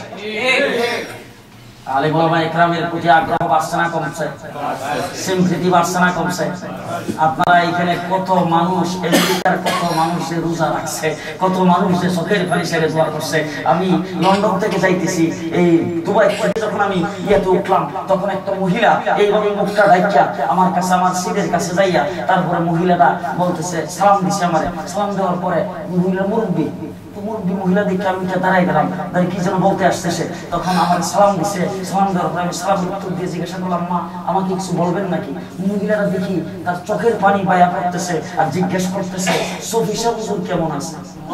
আলেম ওলামা ইকরামের প্রতি আগ্রহ বাড়ছে না কমছে? সিম্পথি বাড়ছে না কমছে? আপনারা এখানে কত মানুষ, আমেরিকার কত মানুষের রোজা রাখছে, কত মানুষের চোখের পানি ছেড়ে দোয়া করছে। আমি লন্ডন থেকে যাইতেছি, এই দুবাই থেকে যখন আমি ইয়াতে উঠলাম, তখন একটা মহিলা এইভাবে মুখটা ঢাইকা আমার কাছে, আমার সিটের কাছে যাইয়া, তারপরে মহিলাটা বলতেছে, সালাম দিছে আমারে। সালাম দেওয়ার পরে মহিলা মুরব্বী মহিলা দেখে আমি দাঁড়াই গেলাম, দাঁড়িয়ে কি যেন বলতে আসতেছে। তখন আমার সালাম দিছে, সালাম দেওয়ার পরে আমি সালামের উত্তর দিয়ে জিজ্ঞাসা করলাম, মা আমাকে কিছু বলবেন নাকি? মহিলারা দেখি তার চোখের পানি বায়া করতেছে আর জিজ্ঞেস করতেছে, সফিসা হুজুর কেমন আছে,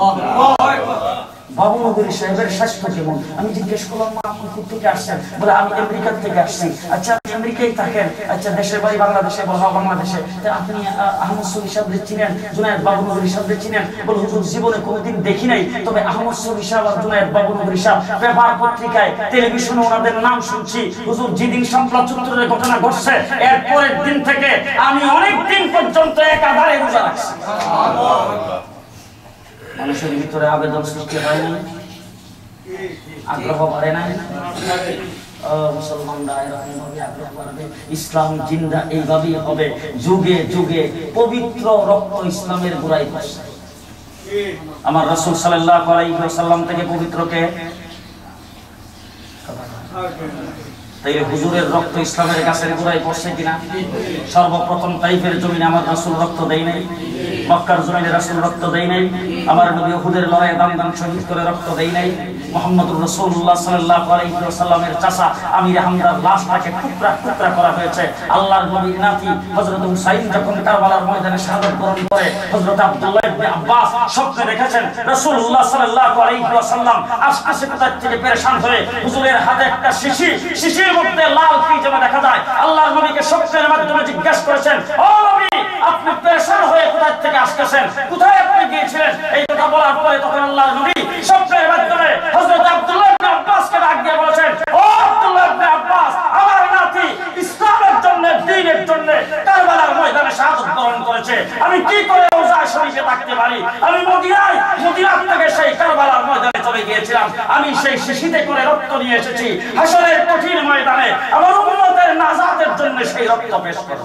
বাবুনগরী সাহেবের স্বাস্থ্য কেমন? আমি জিজ্ঞেস করলাম, মা আপনি কোথা থেকে আসছেন? বলে আমি আমেরিকা থেকে আসছি। আচ্ছা আপনি আমেরিকায় থাকেন? আচ্ছা দেশের বাড়ি বাংলাদেশে? বলা বাংলাদেশে। আপনি আহমদ শফি সাহেবদের চিনেন, জুনায়েদ বাবুনগরী সাহেবদের চিনেন? বলে হুজুর জীবনে কোনোদিন দেখি নাই, তবে আহমদ শফি সাহেব আর জুনায়েদ বাবুনগরী সাহেব পেপার পত্রিকায় টেলিভিশনে ওনাদের নাম শুনছি। হুজুর যেদিন শাপলা চত্বরের ঘটনা ঘটছে, এর পরের দিন থেকে আমি অনেক দিন পর্যন্ত একাধারে রোজা রাখছি। মানুষের ভিতরে আবেদন সৃষ্টি হয় নাই, আগ্রহ বাড়ে নাই। মুসলমানরা এরকমভাবে আগ্রহ বাড়বে, ইসলাম জিন্দা এইভাবেই হবে। যুগে যুগে পবিত্র রক্ত ইসলামের গোড়ায় পড়ছে। আমার রাসূল সাল্লাল্লাহু আলাইহি ওয়াসাল্লাম থেকে পবিত্র কে? তাই হুজুরের রক্ত ইসলামের গাছের গোড়ায় পড়ছে কিনা? সর্বপ্রথম তাইফের জমিনে আমার রাসূল রক্ত দেয় নাই, মক্কার জমিনে রাসূল রক্ত দেয় নাই, আমার নবী উহুদের লড়াইয়ে দাম দাম শহীদ করে রক্ত দেয় নাই। মুহাম্মদুর রাসূলুল্লাহ সাল্লাল্লাহু আলাইহি ওয়াসাল্লামের চাচা আমির হামজার লাশটাকে টুকরা টুকরা করা হয়েছে। আল্লাহর নবীর নাতি হযরত হুসাইন যখন কারবালার ময়দানে শাহাদাত বরণ করে, হযরত আব্দুল্লাহ ইবনে আব্বাস স্বপ্নে দেখেছেন রাসূলুল্লাহ সাল্লাল্লাহু আলাইহি ওয়াসাল্লাম আশপাশে কোথা থেকে পেরেশান হয়ে হুজুরের হাতে একটা শিশির মধ্যে লাল কি যেন দেখা যায়। আল্লাহর নবীকে স্বপ্নের মাধ্যমে জিজ্ঞাসা করেছেন, ও নবী আপনি পেরেশান হয়ে কোথা থেকে আসতেছেন, কোথায় আপনি গিয়েছিলেন? এই কথা বলার পরে তখন আল্লাহর নবী স্বপ্নের মাধ্যমে হযরত আব্দুল্লাহ ইবনে আব্বাসকে ডাক দিয়ে বলেছেন, ও আব্দুল্লাহ ইবনে আব্বাস, আমার নাতি ইসলামের জন্য, দ্বীনের জন্য কারবালার ময়দানে শাহাদাত বরণ করেছে। আমি কি করে রওজা শরীফে থাকতে পারি? আমি মদিনা থেকে সেই কারবালার ময়দানে চলে গিয়েছিলাম। আমি সেই শিশিতে করে রক্ত নিয়ে এসেছি। হাসরের কঠিন ময়দানে আমার উম্মতের নাজাতের জন্য সেই রক্ত পেশ করব।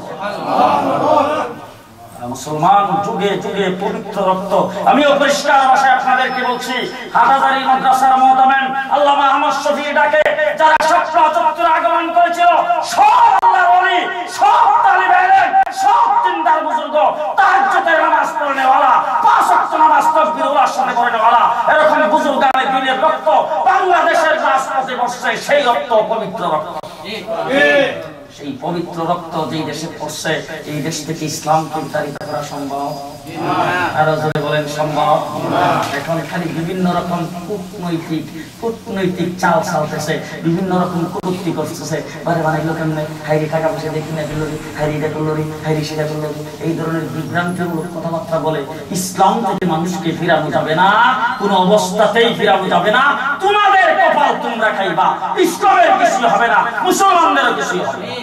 মুসলমান যুগে যুগে পবিত্র রক্ত। আমিও পরিষ্কার ভাষায় আপনাদেরকে বলছি, হাটাজারি মাদ্রাসার মুহতামিম আল্লামা আহমদ শফি ডাকে যারা শাপলা চত্বরে আগমন করেছিল, সব আল্লাহর ওলি, সব তালিবে ইলম, সব দিনদার বুজুর্গ, তাহাজ্জুদের নামাজ পড়নে ওয়ালা, 5 ওয়াক্ত নামাজ তাকবীরুল্লাহর সাথে পড়নে ওয়ালা, এরকম বুজুর্গানে দ্বীনের রক্ত বাংলাদেশের রাজপথে বসছে। সেই রক্ত পবিত্র রক্ত। সেই পবিত্র রক্ত যেই দেশে পড়ছে, এই দেশ থেকে ইসলামকে বিতাড়িত করা সম্ভব? আরো জোরে বলেন সম্ভব? এখন খালি বিভিন্ন রকম কূটনৈতিক চাল চালতেছে, বিভিন্ন রকম কূটনীতি করতেছে। বারে বানাইলো কেমনে, হাইরি টাকা পয়সা দেখি না দিল, হাইরি এটা করলো, হাইরি সেটা করলো, এই ধরনের বিভ্রান্তিমূলক কথাবার্তা বলে ইসলাম থেকে মানুষকে ফিরানো যাবে না, কোন অবস্থাতেই ফিরানো যাবে না। তোমাদের কপাল তোমরা খাইবা, ইসলামের কিছু হবে না, মুসলমানদেরও কিছু হবে না।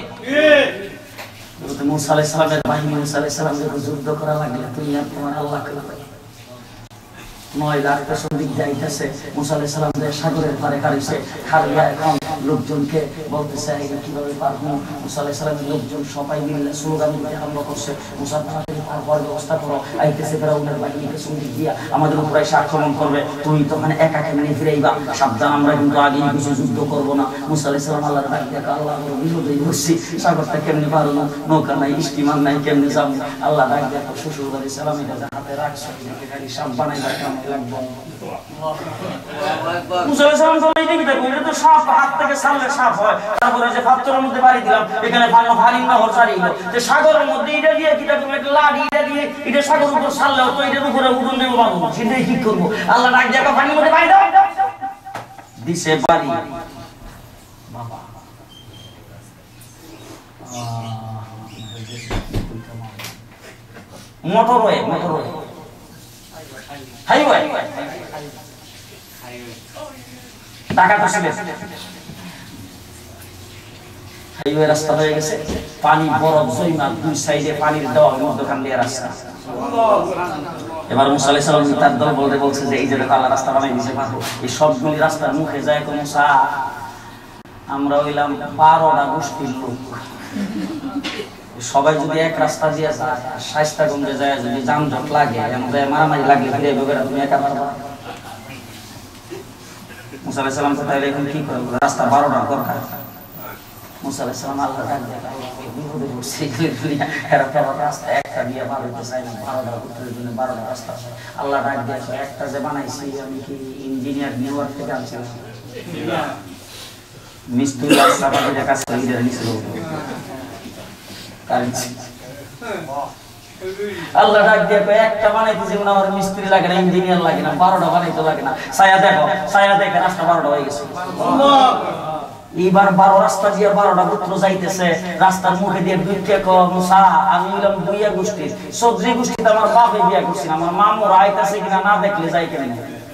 মুসা আলাইহিস সালামের বাহিনী মুসা আলাইহিস সালামকে যুদ্ধ করা লাগলে তুমি আর তোমার আল্লাহ করবে। 9 লাখ পেছনদিক যাইতেছে, মুসা আলাইহিস সালাম সাগরের পারে কারিছে, খালিয়া এখন লোকজনকে বলতেছে এটা কিভাবে পারবো। মুসা আলাইহিস সালামের লোকজন সবাই মিলে স্লোগান দিতে আরম্ভ করছে, মুসা তাড়াতাড়ি পার ব্যবস্থা করো, আইতেছে ফেরাউনের বাহিনী পেছনদিক দিয়া আমাদের উপরে এসে আক্রমণ করবে, তুমি তখন একা কেমনে ফিরাইবা, সাবধান আমরা কিন্তু আগে কিছু যুদ্ধ করবো না। মুসা আলাইহিস সালাম আল্লাহর ডাক দেখে, আল্লাহ বড় বিপদে পড়ছি, সাগরটা কেমনে পারো না, নৌকা নাই, স্টিমার নাই, কেমনে যাবো? আল্লাহ ডাক দেখো শ্বশুর বাড়ি সালামের কাছে হাতে রাখছো, গাড়ি সাপ বানাই লাগবো। মুসা আলাইহিস সালাম তো এই দিকে দেখো, এটা তো সাপ, হাত থেকে ছাড়লে সাপ হয়। তারপরে যে পাথরের মধ্যে বাড়ি দিলাম, এখানে ভারী নহর ছাড়িল, যে সাগরের মধ্যে এটা দিয়ে কি দেখো, একটা লাঠি এটা দিয়ে এটা সাগর উপর ছাড়লেও তো এটার উপরে উঠন দেবো বাবু, সেটাই কি করবো? আল্লাহ ডাক দেখো পানির মধ্যে বাড়ি দাও, দিছে বাড়ি। বাবা মোটরওয়ে হাইওয়ে ঢাকা তো ছিল হাইওয়ে রাস্তা হয়ে গেছে, পানি বরফ জৈমা, দুই সাইডে পানির দেওয়াল, মধ্যখান দিয়ে রাস্তা। এবার মুসা আলাইহিস সালাম তার দল বলতে বলছে যে এই যে দেখো আল্লাহ রাস্তা বানাই দিয়েছে, এই সবগুলি রাস্তার মুখে যায় তো মুসা আমরা হইলাম 12টা গোষ্ঠীর লোক, সবাই যদি এক রাস্তা দিয়ে যায়, শায়েস্তাগঞ্জে যায় যদি যানজট লাগে, মারামারি লাগলে ফিরে বের তুমি একা পারবা? মুসা আলাইহিস সালাম তাহলে এখন কি করব, রাস্তা 12টা দরকার। মুসা আলাইহিস সালাম আল্লাহ ডাক দেয়, বিপদে পড়ছে, এরা তো রাস্তা একটা দিয়ে পার হইতে চায় না, 12টা গোত্রের জন্য 12টা রাস্তা। আল্লাহ ডাক দেয়, একটা যে বানাইছি আমি কি ইঞ্জিনিয়ার নিউ ইয়র্ক থেকে আনছিলাম, মিস্ত্রি রাস্তা বানাতে কাজ করে নিছিল কারেন্সি। আল্লাহ ডাক দিয়ে একটা বানাইতে জীবন আমার মিস্ত্রি লাগে না, ইঞ্জিনিয়ার লাগে না, 12টা বানাইতে লাগে না, ছায়া দেখে রাস্তা 12টা হয়ে গেছে। এইবার 12 রাস্তা দিয়ে 12টা পুত্র যাইতেছে, রাস্তার মুখে দিয়ে দুইটা মুসা আমি হইলাম দুইয়া গোষ্ঠীর, চৌধুরী গোষ্ঠীতে আমার বাপে বিয়া করছি, আমার মামুর আইতাছে কিনা না দেখলে যাই কেন,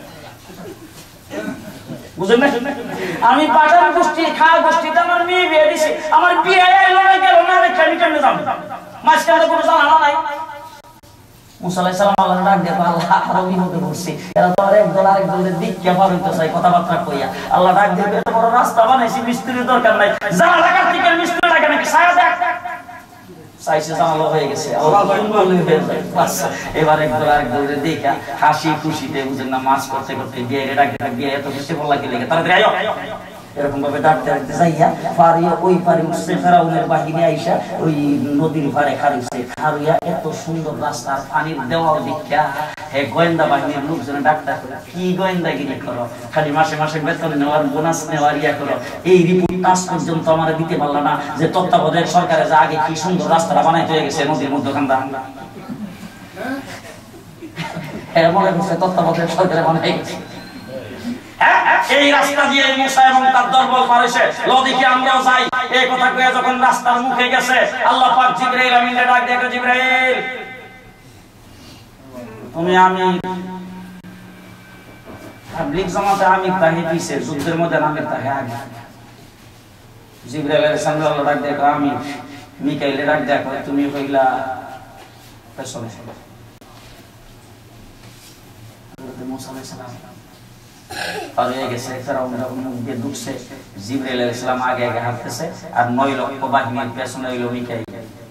বুঝলেন? আমি পাঠান গোষ্ঠী খা গোষ্ঠীতে আমার মেয়ে বিয়ে দিছি, আমার বিয়ে এলো না গেল না দেখে আমি কেমনে যাবো, মাঝখানে কোনো জানা নাই। মুসা আলাইহিস সালাম আল্লাহ ডাক দিয়ে আল্লাহ আরো বিপদে পড়ছি, এরা তো আর একদল আরেকদলের দিককে পার হইতে চাই কথাবার্তা কইয়া। আল্লাহ ডাক দিয়ে এত বড় রাস্তা বানাইছি, মিস্ত্রির দরকার নাই, যা ঢাকা থেকে মিস্ত্রি লাগে নাকি, ছায়া দেখ চাইছে জানালো হয়ে গেছে। আল্লাহ বাস এবার একদল আরেকদলের দেখা হাসি খুশিতে বুঝেন না মাছ করতে করতে বিয়ে ডাক দিয়ে এত খুশি বলা কি লেগে তাড়াতাড়ি আয়ো, এরকম ভাবে ডাকতে ডাকতে যাইয়া পারিয়া ওই পারে উঠছে, ফেরাউনের বাহিনী আইসা ওই নদীর পারে খাড়িছে, খাড়িয়া এত সুন্দর রাস্তা পানির দেওয়াল দীক্ষা হে গোয়েন্দা বাহিনীর লোকজন ডাক্তার কি গোয়েন্দাগিরি করো, খালি মাসে মাসে বেতন নেওয়ার বোনাস নেওয়ার ইয়া করো, এই রিপোর্ট আজ পর্যন্ত আমার দিতে পারলা না যে তত্ত্বাবধায়ক সরকারে যে আগে কি সুন্দর রাস্তাটা বানাইতে হয়ে গেছে নদীর মধ্যখান মনে করছে তত্ত্বাবধায়ক সরকারে বানাই গেছে। এই রাস্তা দিয়ে মুসা এবং তার দলবল পার হইছে, লদিকে আমরাও যাই। এই কথা কয়ে যখন রাস্তার মুখে গেছে, আল্লাহ পাক জিবরাইল আমিনকে ডাক দিয়ে জিবরাইল তুমি আমি তাবলীগ জামাতে আমি তাহি পিছে, যুদ্ধের মধ্যে নামে তাহি আগে। জিবরাইল আলাইহিস সালাম আল্লাহ ডাক দিয়ে আমি মিকাইলে ডাক দিয়ে তুমি হইলা পেছনে। মুসা আলাইহিস সালাম পালিয়ে গেছে, ফেরাউনের মুখ দিয়ে ঢুকছে, জিবরাইল আলাইহিস সালাম আগে আগে হাঁটতেছে আর 9 লক্ষ বাহিনীর পেছনে হইল মিকাইল।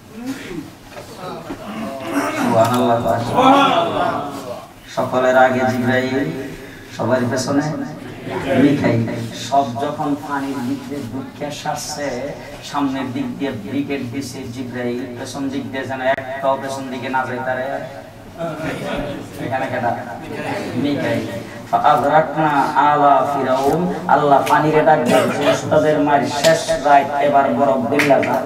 সুবহানাল্লাহ, সুবহানাল্লাহ। সকলের আগে জিবরাইল, সবার পেছনে মিকাইল। সব যখন পানির ভিতরে ঢুকে আসছে, সামনের দিক দিয়ে ব্রিগেড দিছে জিবরাইল, পেছন দিক দিয়ে যেন একটাও পেছন দিকে না যায় তারে এখানে কেটা মিকাইল। ফাআযরাকনা আলা ফিরাউন, আল্লাহ পানিরে ডাক দিয়েছে তাদের মার শেষ রাত এবার বরফ গইলা যায়,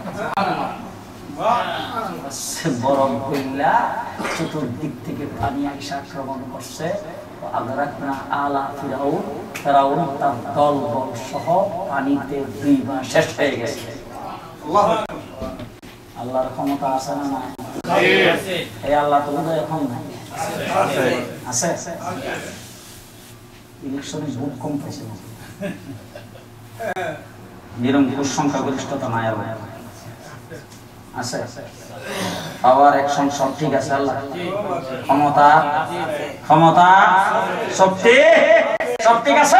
বরফ গইলা চতুর্দিক থেকে পানি এসে আক্রমণ করছে। ফাআযরাকনা আলা ফিরাউন, ফিরাউন তার দলবল সহ পানিতে দুইবার শেষ হয়ে গেছে। আল্লাহু আকবার। আল্লাহর ক্ষমতা আছে না নাই? আছে। এই আল্লাহ তো বোধহয় এখন নাই, আছে আছে। ইলেকশনে ভোট কম পাইছে, নিরঙ্কুশ সংখ্যাগরিষ্ঠতা নাই, আল্লাহ আছে। পাওয়ার অ্যাকশন সব ঠিক আছে, আল্লাহ ক্ষমতা ক্ষমতা শক্তি সব ঠিক আছে।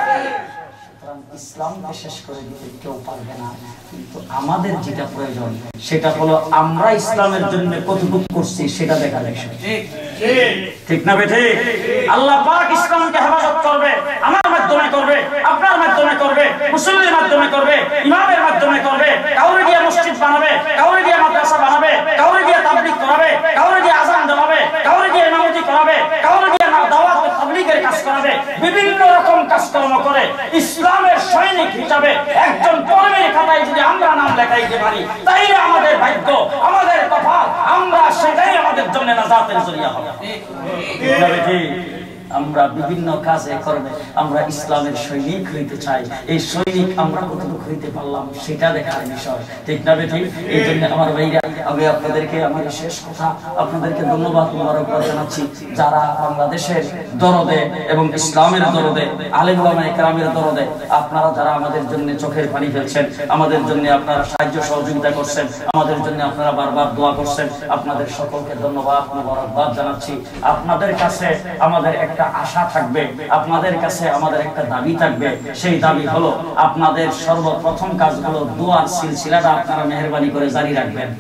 ইসলামকে শেষ করে দিতে কেউ পারবে না, কিন্তু আমাদের যেটা প্রয়োজন সেটা হলো আমরা ইসলামের জন্য কতটুকু করছি সেটা দেখা দেখে, ঠিক না বেঠে? আল্লাহ পাক ইসলামকে হেফাজত করবে, আমার মাধ্যমে করবে, আপনার মাধ্যমে করবে, মুসল্লির মাধ্যমে করবে, ইমামের মাধ্যমে করবে, কাউরে দিয়ে মসজিদ বানাবে, কাউরে দিয়ে মাদ্রাসা বানাবে, কাউরে দিয়ে তাবলীগ করাবে, কাউরে দিয়ে আযান দেওয়াবে, কাউরে দিয়ে ইমামতি করাবে, কাউরে দিয়ে দাওয়াত ও তাবলীগের কাজ করাবে, বিভিন্ন রকম কাজকর্ম করে ইসলামের সৈনিক হিসাবে একজন কর্মীর খাতায় যদি আমরা নাম লেখাইতে পারি, তাই আমাদের ভাগ্য, আমাদের কপাল, আমরা সেটাই আমাদের জন্য নাজাতের জরিয়া হবে। আমরা বিভিন্ন কাজে কর্মে আমরা ইসলামের সৈনিক হইতে চাই। এই সৈনিক আমরা কতটুকু হইতে পারলাম সেটা দেখার বিষয়, ঠিক না বেঠিক? এই জন্য আমার ভাইরা, আমি আপনাদেরকে আমার শেষ কথা আপনাদেরকে ধন্যবাদ মোবারকবাদ জানাচ্ছি, যারা বাংলাদেশের দরদে এবং ইসলামের দরদে, আলেম ওলামায়ে কেরামের দরদে আপনারা যারা আমাদের জন্য চোখের পানি ফেলছেন, আমাদের জন্য আপনারা সাহায্য সহযোগিতা করছেন, আমাদের জন্য আপনারা বারবার দোয়া করছেন, আপনাদের সকলকে ধন্যবাদ মোবারকবাদ জানাচ্ছি। আপনাদের কাছে আমাদের একটা আশা থাকবে, আপনাদের কাছে আমাদের একটা দাবি থাকবে। সেই দাবি হলো আপনাদের সর্বপ্রথম কাজগুলো দোয়ার সিলসিলাটা আপনারা মেহেরবানি করে জারি রাখবেন।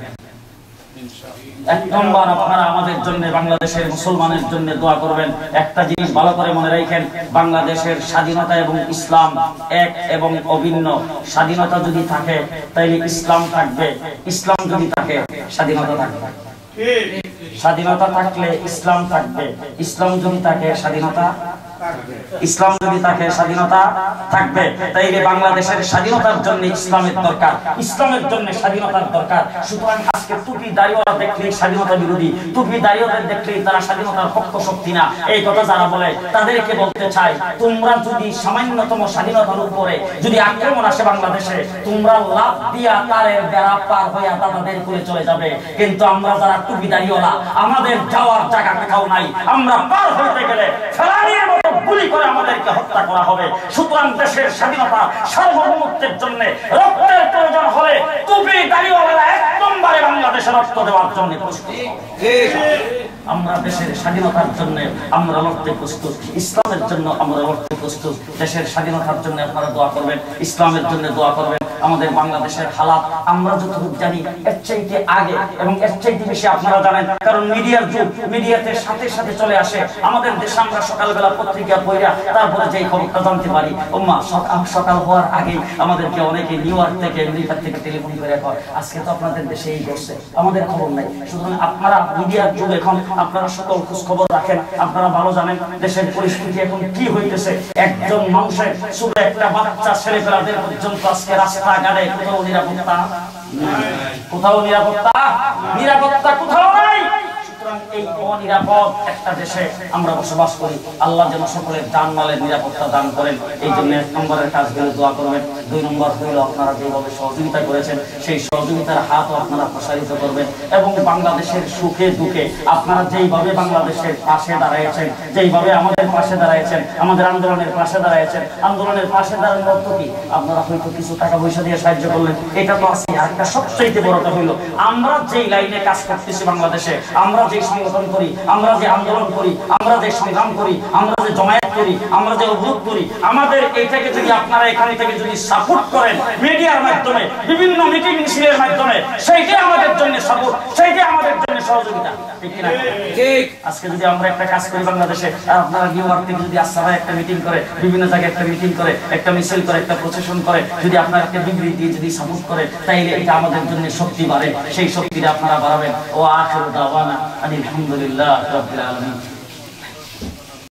এক নম্বর, আপনারা আমাদের জন্য, বাংলাদেশের মুসলমানের জন্য দোয়া করবেন। একটা জিনিস ভালো করে মনে রাখেন, বাংলাদেশের স্বাধীনতা এবং ইসলাম এক এবং অভিন্ন। স্বাধীনতা যদি থাকে তাইলে ইসলাম থাকবে, ইসলাম যদি থাকে স্বাধীনতা থাকবে, স্বাধীনতা থাকলে ইসলাম থাকবে, ইসলাম যদি থাকে স্বাধীনতা, ইসলাম যদি থাকে স্বাধীনতা থাকবে। তাইলে বাংলাদেশের স্বাধীনতার জন্য ইসলামের দরকার, ইসলামের জন্য স্বাধীনতার দরকার। সুতরাং আজকে টুপি দাড়িওয়ালা দেখলেই স্বাধীনতা বিরোধী, টুপি দাড়িওয়ালা দেখলেই তারা স্বাধীনতার পক্ষ শক্তি না, এই কথা যারা বলে তাদেরকে বলতে চাই, তোমরা যদি সামান্যতম স্বাধীনতার উপরে যদি আক্রমণ আসে বাংলাদেশে, তোমরা লাফ দিয়া তারের বেড়া পার হইয়া তাদের করে চলে যাবে। কিন্তু আমরা যারা টুপি দাড়িওয়ালা, আমাদের যাওয়ার জায়গা কোথাও নাই, আমরা পার হইতে গেলে ফেলানির মতো গুলি করে আমাদেরকে হত্যা করা হবে। সুতরাং দেশের স্বাধীনতা সার্বভৌমত্বের জন্য রক্তের প্রয়োজন হলে টুপি দাড়িওয়ালারা এক নম্বরে বাংলাদেশে রক্ত দেওয়ার জন্য প্রস্তুত। আমরা দেশের স্বাধীনতার জন্য আমরা লড়তে প্রস্তুত, ইসলামের জন্য আমরা লড়তে প্রস্তুত। দেশের স্বাধীনতার জন্য আপনারা দোয়া করবেন, ইসলামের জন্য দোয়া করবেন। আমাদের বাংলাদেশের হালাত আমরা যতটুকু জানি এর চাইতে আগে এবং এর চাইতে বেশি আপনারা জানেন, কারণ মিডিয়ার যুগ, মিডিয়াতে সাথে সাথে চলে আসে আমাদের দেশে। আমরা সকালবেলা পত্রিকা পড়া তারপরে যেই খবরটা জানতে পারি, ওম্মা সকাল হওয়ার আগে আমাদেরকে অনেকে নিউ ইয়র্ক থেকে, আমেরিকা থেকে টেলিফোন করে কয় আজকে তো আপনাদের দেশে এই ঘটছে, আমাদের খবর নাই। সুতরাং আপনারা মিডিয়ার যুগ, এখন আপনারা সকল খোঁজ খবর রাখেন, আপনারা ভালো জানেন দেশের পরিস্থিতি এখন কি হইতেছে। একজন মানুষের শুধু একটা বাচ্চা ছেলেপেলাদের পর্যন্ত আজকে রাস্তাঘাটে কোথাও নিরাপত্তা, কোথাও নিরাপত্তা, নিরাপত্তা কোথাও নাই। এই অনিরাপদ একটা দেশে আমরা বসবাস করি, আল্লাহ যেন সকলের জানমালের নিরাপত্তা দান করেন। এই জন্য এক নম্বরের কাজগুলো দোয়া করবেন। দুই নম্বর হইল আপনারা যেভাবে সহযোগিতা করেছেন সেই সহযোগিতার হাতও আপনারা প্রসারিত করবেন এবং বাংলাদেশের সুখে দুঃখে আপনারা যেইভাবে বাংলাদেশের পাশে দাঁড়িয়েছেন, যেইভাবে আমাদের পাশে দাঁড়িয়েছেন, আমাদের আন্দোলনের পাশে দাঁড়িয়েছেন, আন্দোলনের পাশে দাঁড়ানোর অর্থ কি? আপনারা হয়তো কিছু টাকা পয়সা দিয়ে সাহায্য করলেন, এটা তো আছে। আরেকটা সবচেয়ে বড়টা হইল, আমরা যেই লাইনে কাজ করতেছি বাংলাদেশে, আমরা যে সংগঠন করি, আমরা যে আন্দোলন করি, আমরা যে সংগ্রাম করি, আমরা যে জমায়েত করি, আমরা যে অবরোধ করি, আমাদের এইটাকে যদি আপনারা এখান থেকে যদি সাপোর্ট করেন মিডিয়ার মাধ্যমে, বিভিন্ন মিটিং মিছিলের মাধ্যমে, সেইটাই আমাদের জন্য সাপোর্ট, সেইটাই আমাদের জন্য সহযোগিতা, ঠিক কিনা? ঠিক। আজকে যদি আমরা একটা কাজ করি বাংলাদেশে, আর আপনারা নিউ ইয়র্ক থেকে যদি আসামে একটা মিটিং করে, বিভিন্ন জায়গায় একটা মিটিং করে, একটা মিছিল করে, একটা প্রসেশন করে, যদি আপনারা একটা বিবৃতি দিয়ে যদি সাপোর্ট করে, তাইলে এটা আমাদের জন্য শক্তি বাড়ে। সেই শক্তিটা আপনারা বাড়াবেন। ও আখিরু দাওয়ানা আলহামদুলিল্লাহ রাব্বিল আলামিন।